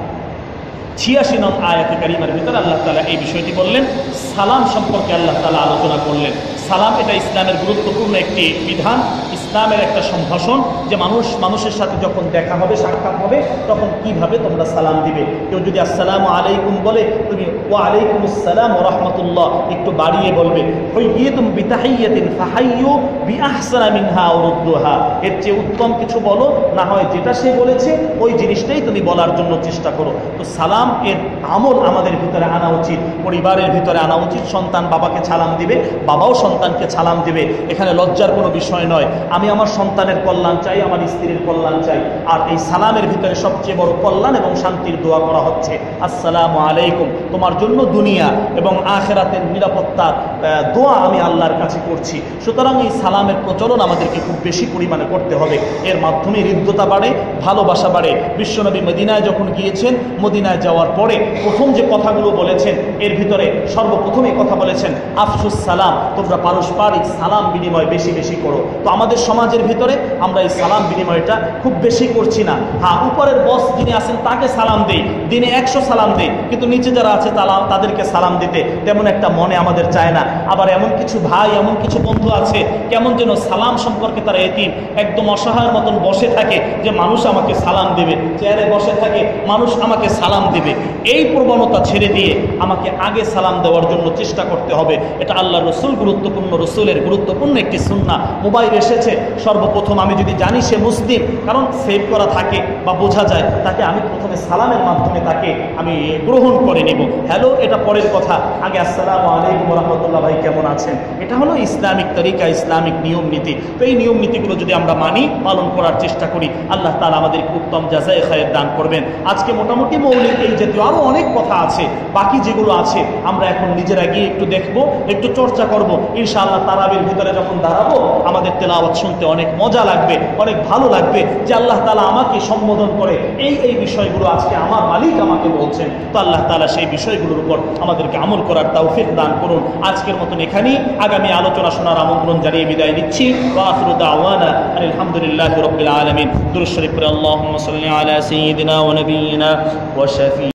ছিয়াশি নং আয়াতে কারিমার ভিতরে আল্লাহ তাআলা এই বিষয়টি বললেন। সালাম সম্পর্কে আল্লাহ তাআলা আলোচনা করলেন। সালাম এটা ইসলামের গুরুত্বপূর্ণ একটি বিধান, ইসলামের একটা সম্ভাষণ, যে মানুষ মানুষের সাথে যখন দেখা হবে, সাক্ষাৎ হবে, তখন কিভাবে তোমরা সালাম দিবে। কেউ যদি আসসালামু আলাইকুম বলে, তুমি ওয়া আলাইকুমুস সালাম ওয়া রাহমাতুল্লাহ একটু বাড়িয়ে বলবে। হুয়্যিতুম বিতাহিয়্যাতিন ফাহাইয়্যু বিআহসানা মিনহা আও রুদ্দুহা, এর চেয়ে উত্তম কিছু বলো, না হয় যেটা সে বলেছে ওই জিনিসটাই তুমি বলার জন্য চেষ্টা করো। তো সালাম এর আমল আমাদের ভিতরে আনা উচিত, পরিবারের ভিতরে আনা উচিত। সন্তান বাবাকে সালাম দিবে, বাবাও সন্তানকে সালাম দিবে, এখানে লজ্জার কোনো বিষয় নয়। আমি আমার সন্তানের কল্যাণ চাই, আমার স্ত্রীর কল্যাণ চাই। আর এই সালামের ভিতরে সবচেয়ে বড় কল্যাণ এবং শান্তির দোয়া করা হচ্ছে আসসালামু আলাইকুম, তোমার জন্য দুনিয়া এবং আখিরাতের নিরাপত্তার দোয়া আমি আল্লাহর কাছে করছি। সুতরাং এই সালামের প্রচলন আমাদেরকে খুব বেশি পরিমাণে করতে হবে। এর মাধ্যমে হৃদ্যতা বাড়ে, ভালোবাসা বাড়ে। বিশ্বনবী মদিনায় যখন গিয়েছেন, মদিনায় যাওয়ার পরে প্রথম যে কথাগুলো বলেছেন, এর ভিতরে সর্বপ্রথমে কথা বলেছেন আফসুস সালাম, তোমরা পারস্পরিক সালাম বিনিময় বেশি বেশি করো। তো আমাদের সমাজের ভিতরে আমরা এই সালাম বিনিময়টা খুব বেশি করছি না। হ্যাঁ, উপরের বস যিনি আছেন তাকে সালাম দেই, দিনে একশো সালাম দেই, কিন্তু নিচে যারা আছে তারা তাদেরকে সালাম দিতে তেমন একটা মনে আমাদের চায় না। আবার এমন কিছু ভাই, এমন কিছু বন্ধু আছে, কেমন যেন সালাম সম্পর্কে তারা এতিম, একদম অসহায়ের মতন বসে থাকে যে মানুষ আমাকে সালাম দেবে, চেয়ারে বসে থাকে মানুষ আমাকে সালাম দেবে। এই প্রবণতা ছেড়ে দিয়ে আমাকে আগে সালাম দেওয়ার জন্য চেষ্টা করতে হবে। এটা আল্লাহ রসুল গুরুত্বপূর্ণ, রসুলের গুরুত্বপূর্ণ একটি সুন্নাহ। মোবাইল এসেছে, সর্বপ্রথম আমি যদি জানি সে মুসলিম, কারণ সেভ করা থাকে বা বোঝা যায়, তাকে আমি প্রথমে সালামের মাধ্যমে তাকে আমি গ্রহণ করে নেব। হ্যালো এটা পরের কথা, আগে আসসালামু আলাইকুম ওয়া রাহমাতুল্লাহ, ভাই কেমন আছেন। এটা হলো ইসলামিক তরিকা, ইসলামিক নিয়ম নীতি। তো এই নিয়ম নীতিগুলো যদি আমরা মানি, পালন করার চেষ্টা করি, আল্লাহ তাআলা আমাদেরকে উত্তম জাযায়ে খায়ের দান করবেন। আজকে মোটামুটি মৌলিক এই জাতীয় আরও অনেক কথা আছে, বাকি যেগুলো আছে আমরা এখন নিজেরা গিয়ে একটু দেখবো, একটু চর্চা করব। ইনশাআল্লাহ তারাবির ভিতরে যখন দাঁড়াবো, আমাদের তেলাওয়াত শুনতে অনেক মজা লাগবে, অনেক ভালো লাগবে যে আল্লাহ তাআলা আমাকে সম্বোধন করে এই এই বিষয়গুলো আজকে আমার মালিক আমাকে বলছেন। তো আল্লাহ তাআলা সেই বিষয়গুলোর উপর আমাদেরকে আমল করার তৌফিক দান করুন। আজকের মতন এখানেই, আগামী আলোচনা শোনার আমন্ত্রণ জানিয়ে বিদায় নিচ্ছি। ওয়া আখিরু দাওয়ানা আলহামদুলিল্লাহি রাব্বিল আলামিন। দুরূদ শরীফ পড়ে আল্লাহুম্মা সাল্লি আলা সাইয়্যিদিনা ওয়া নাবিয়িনা ওয়া শাফি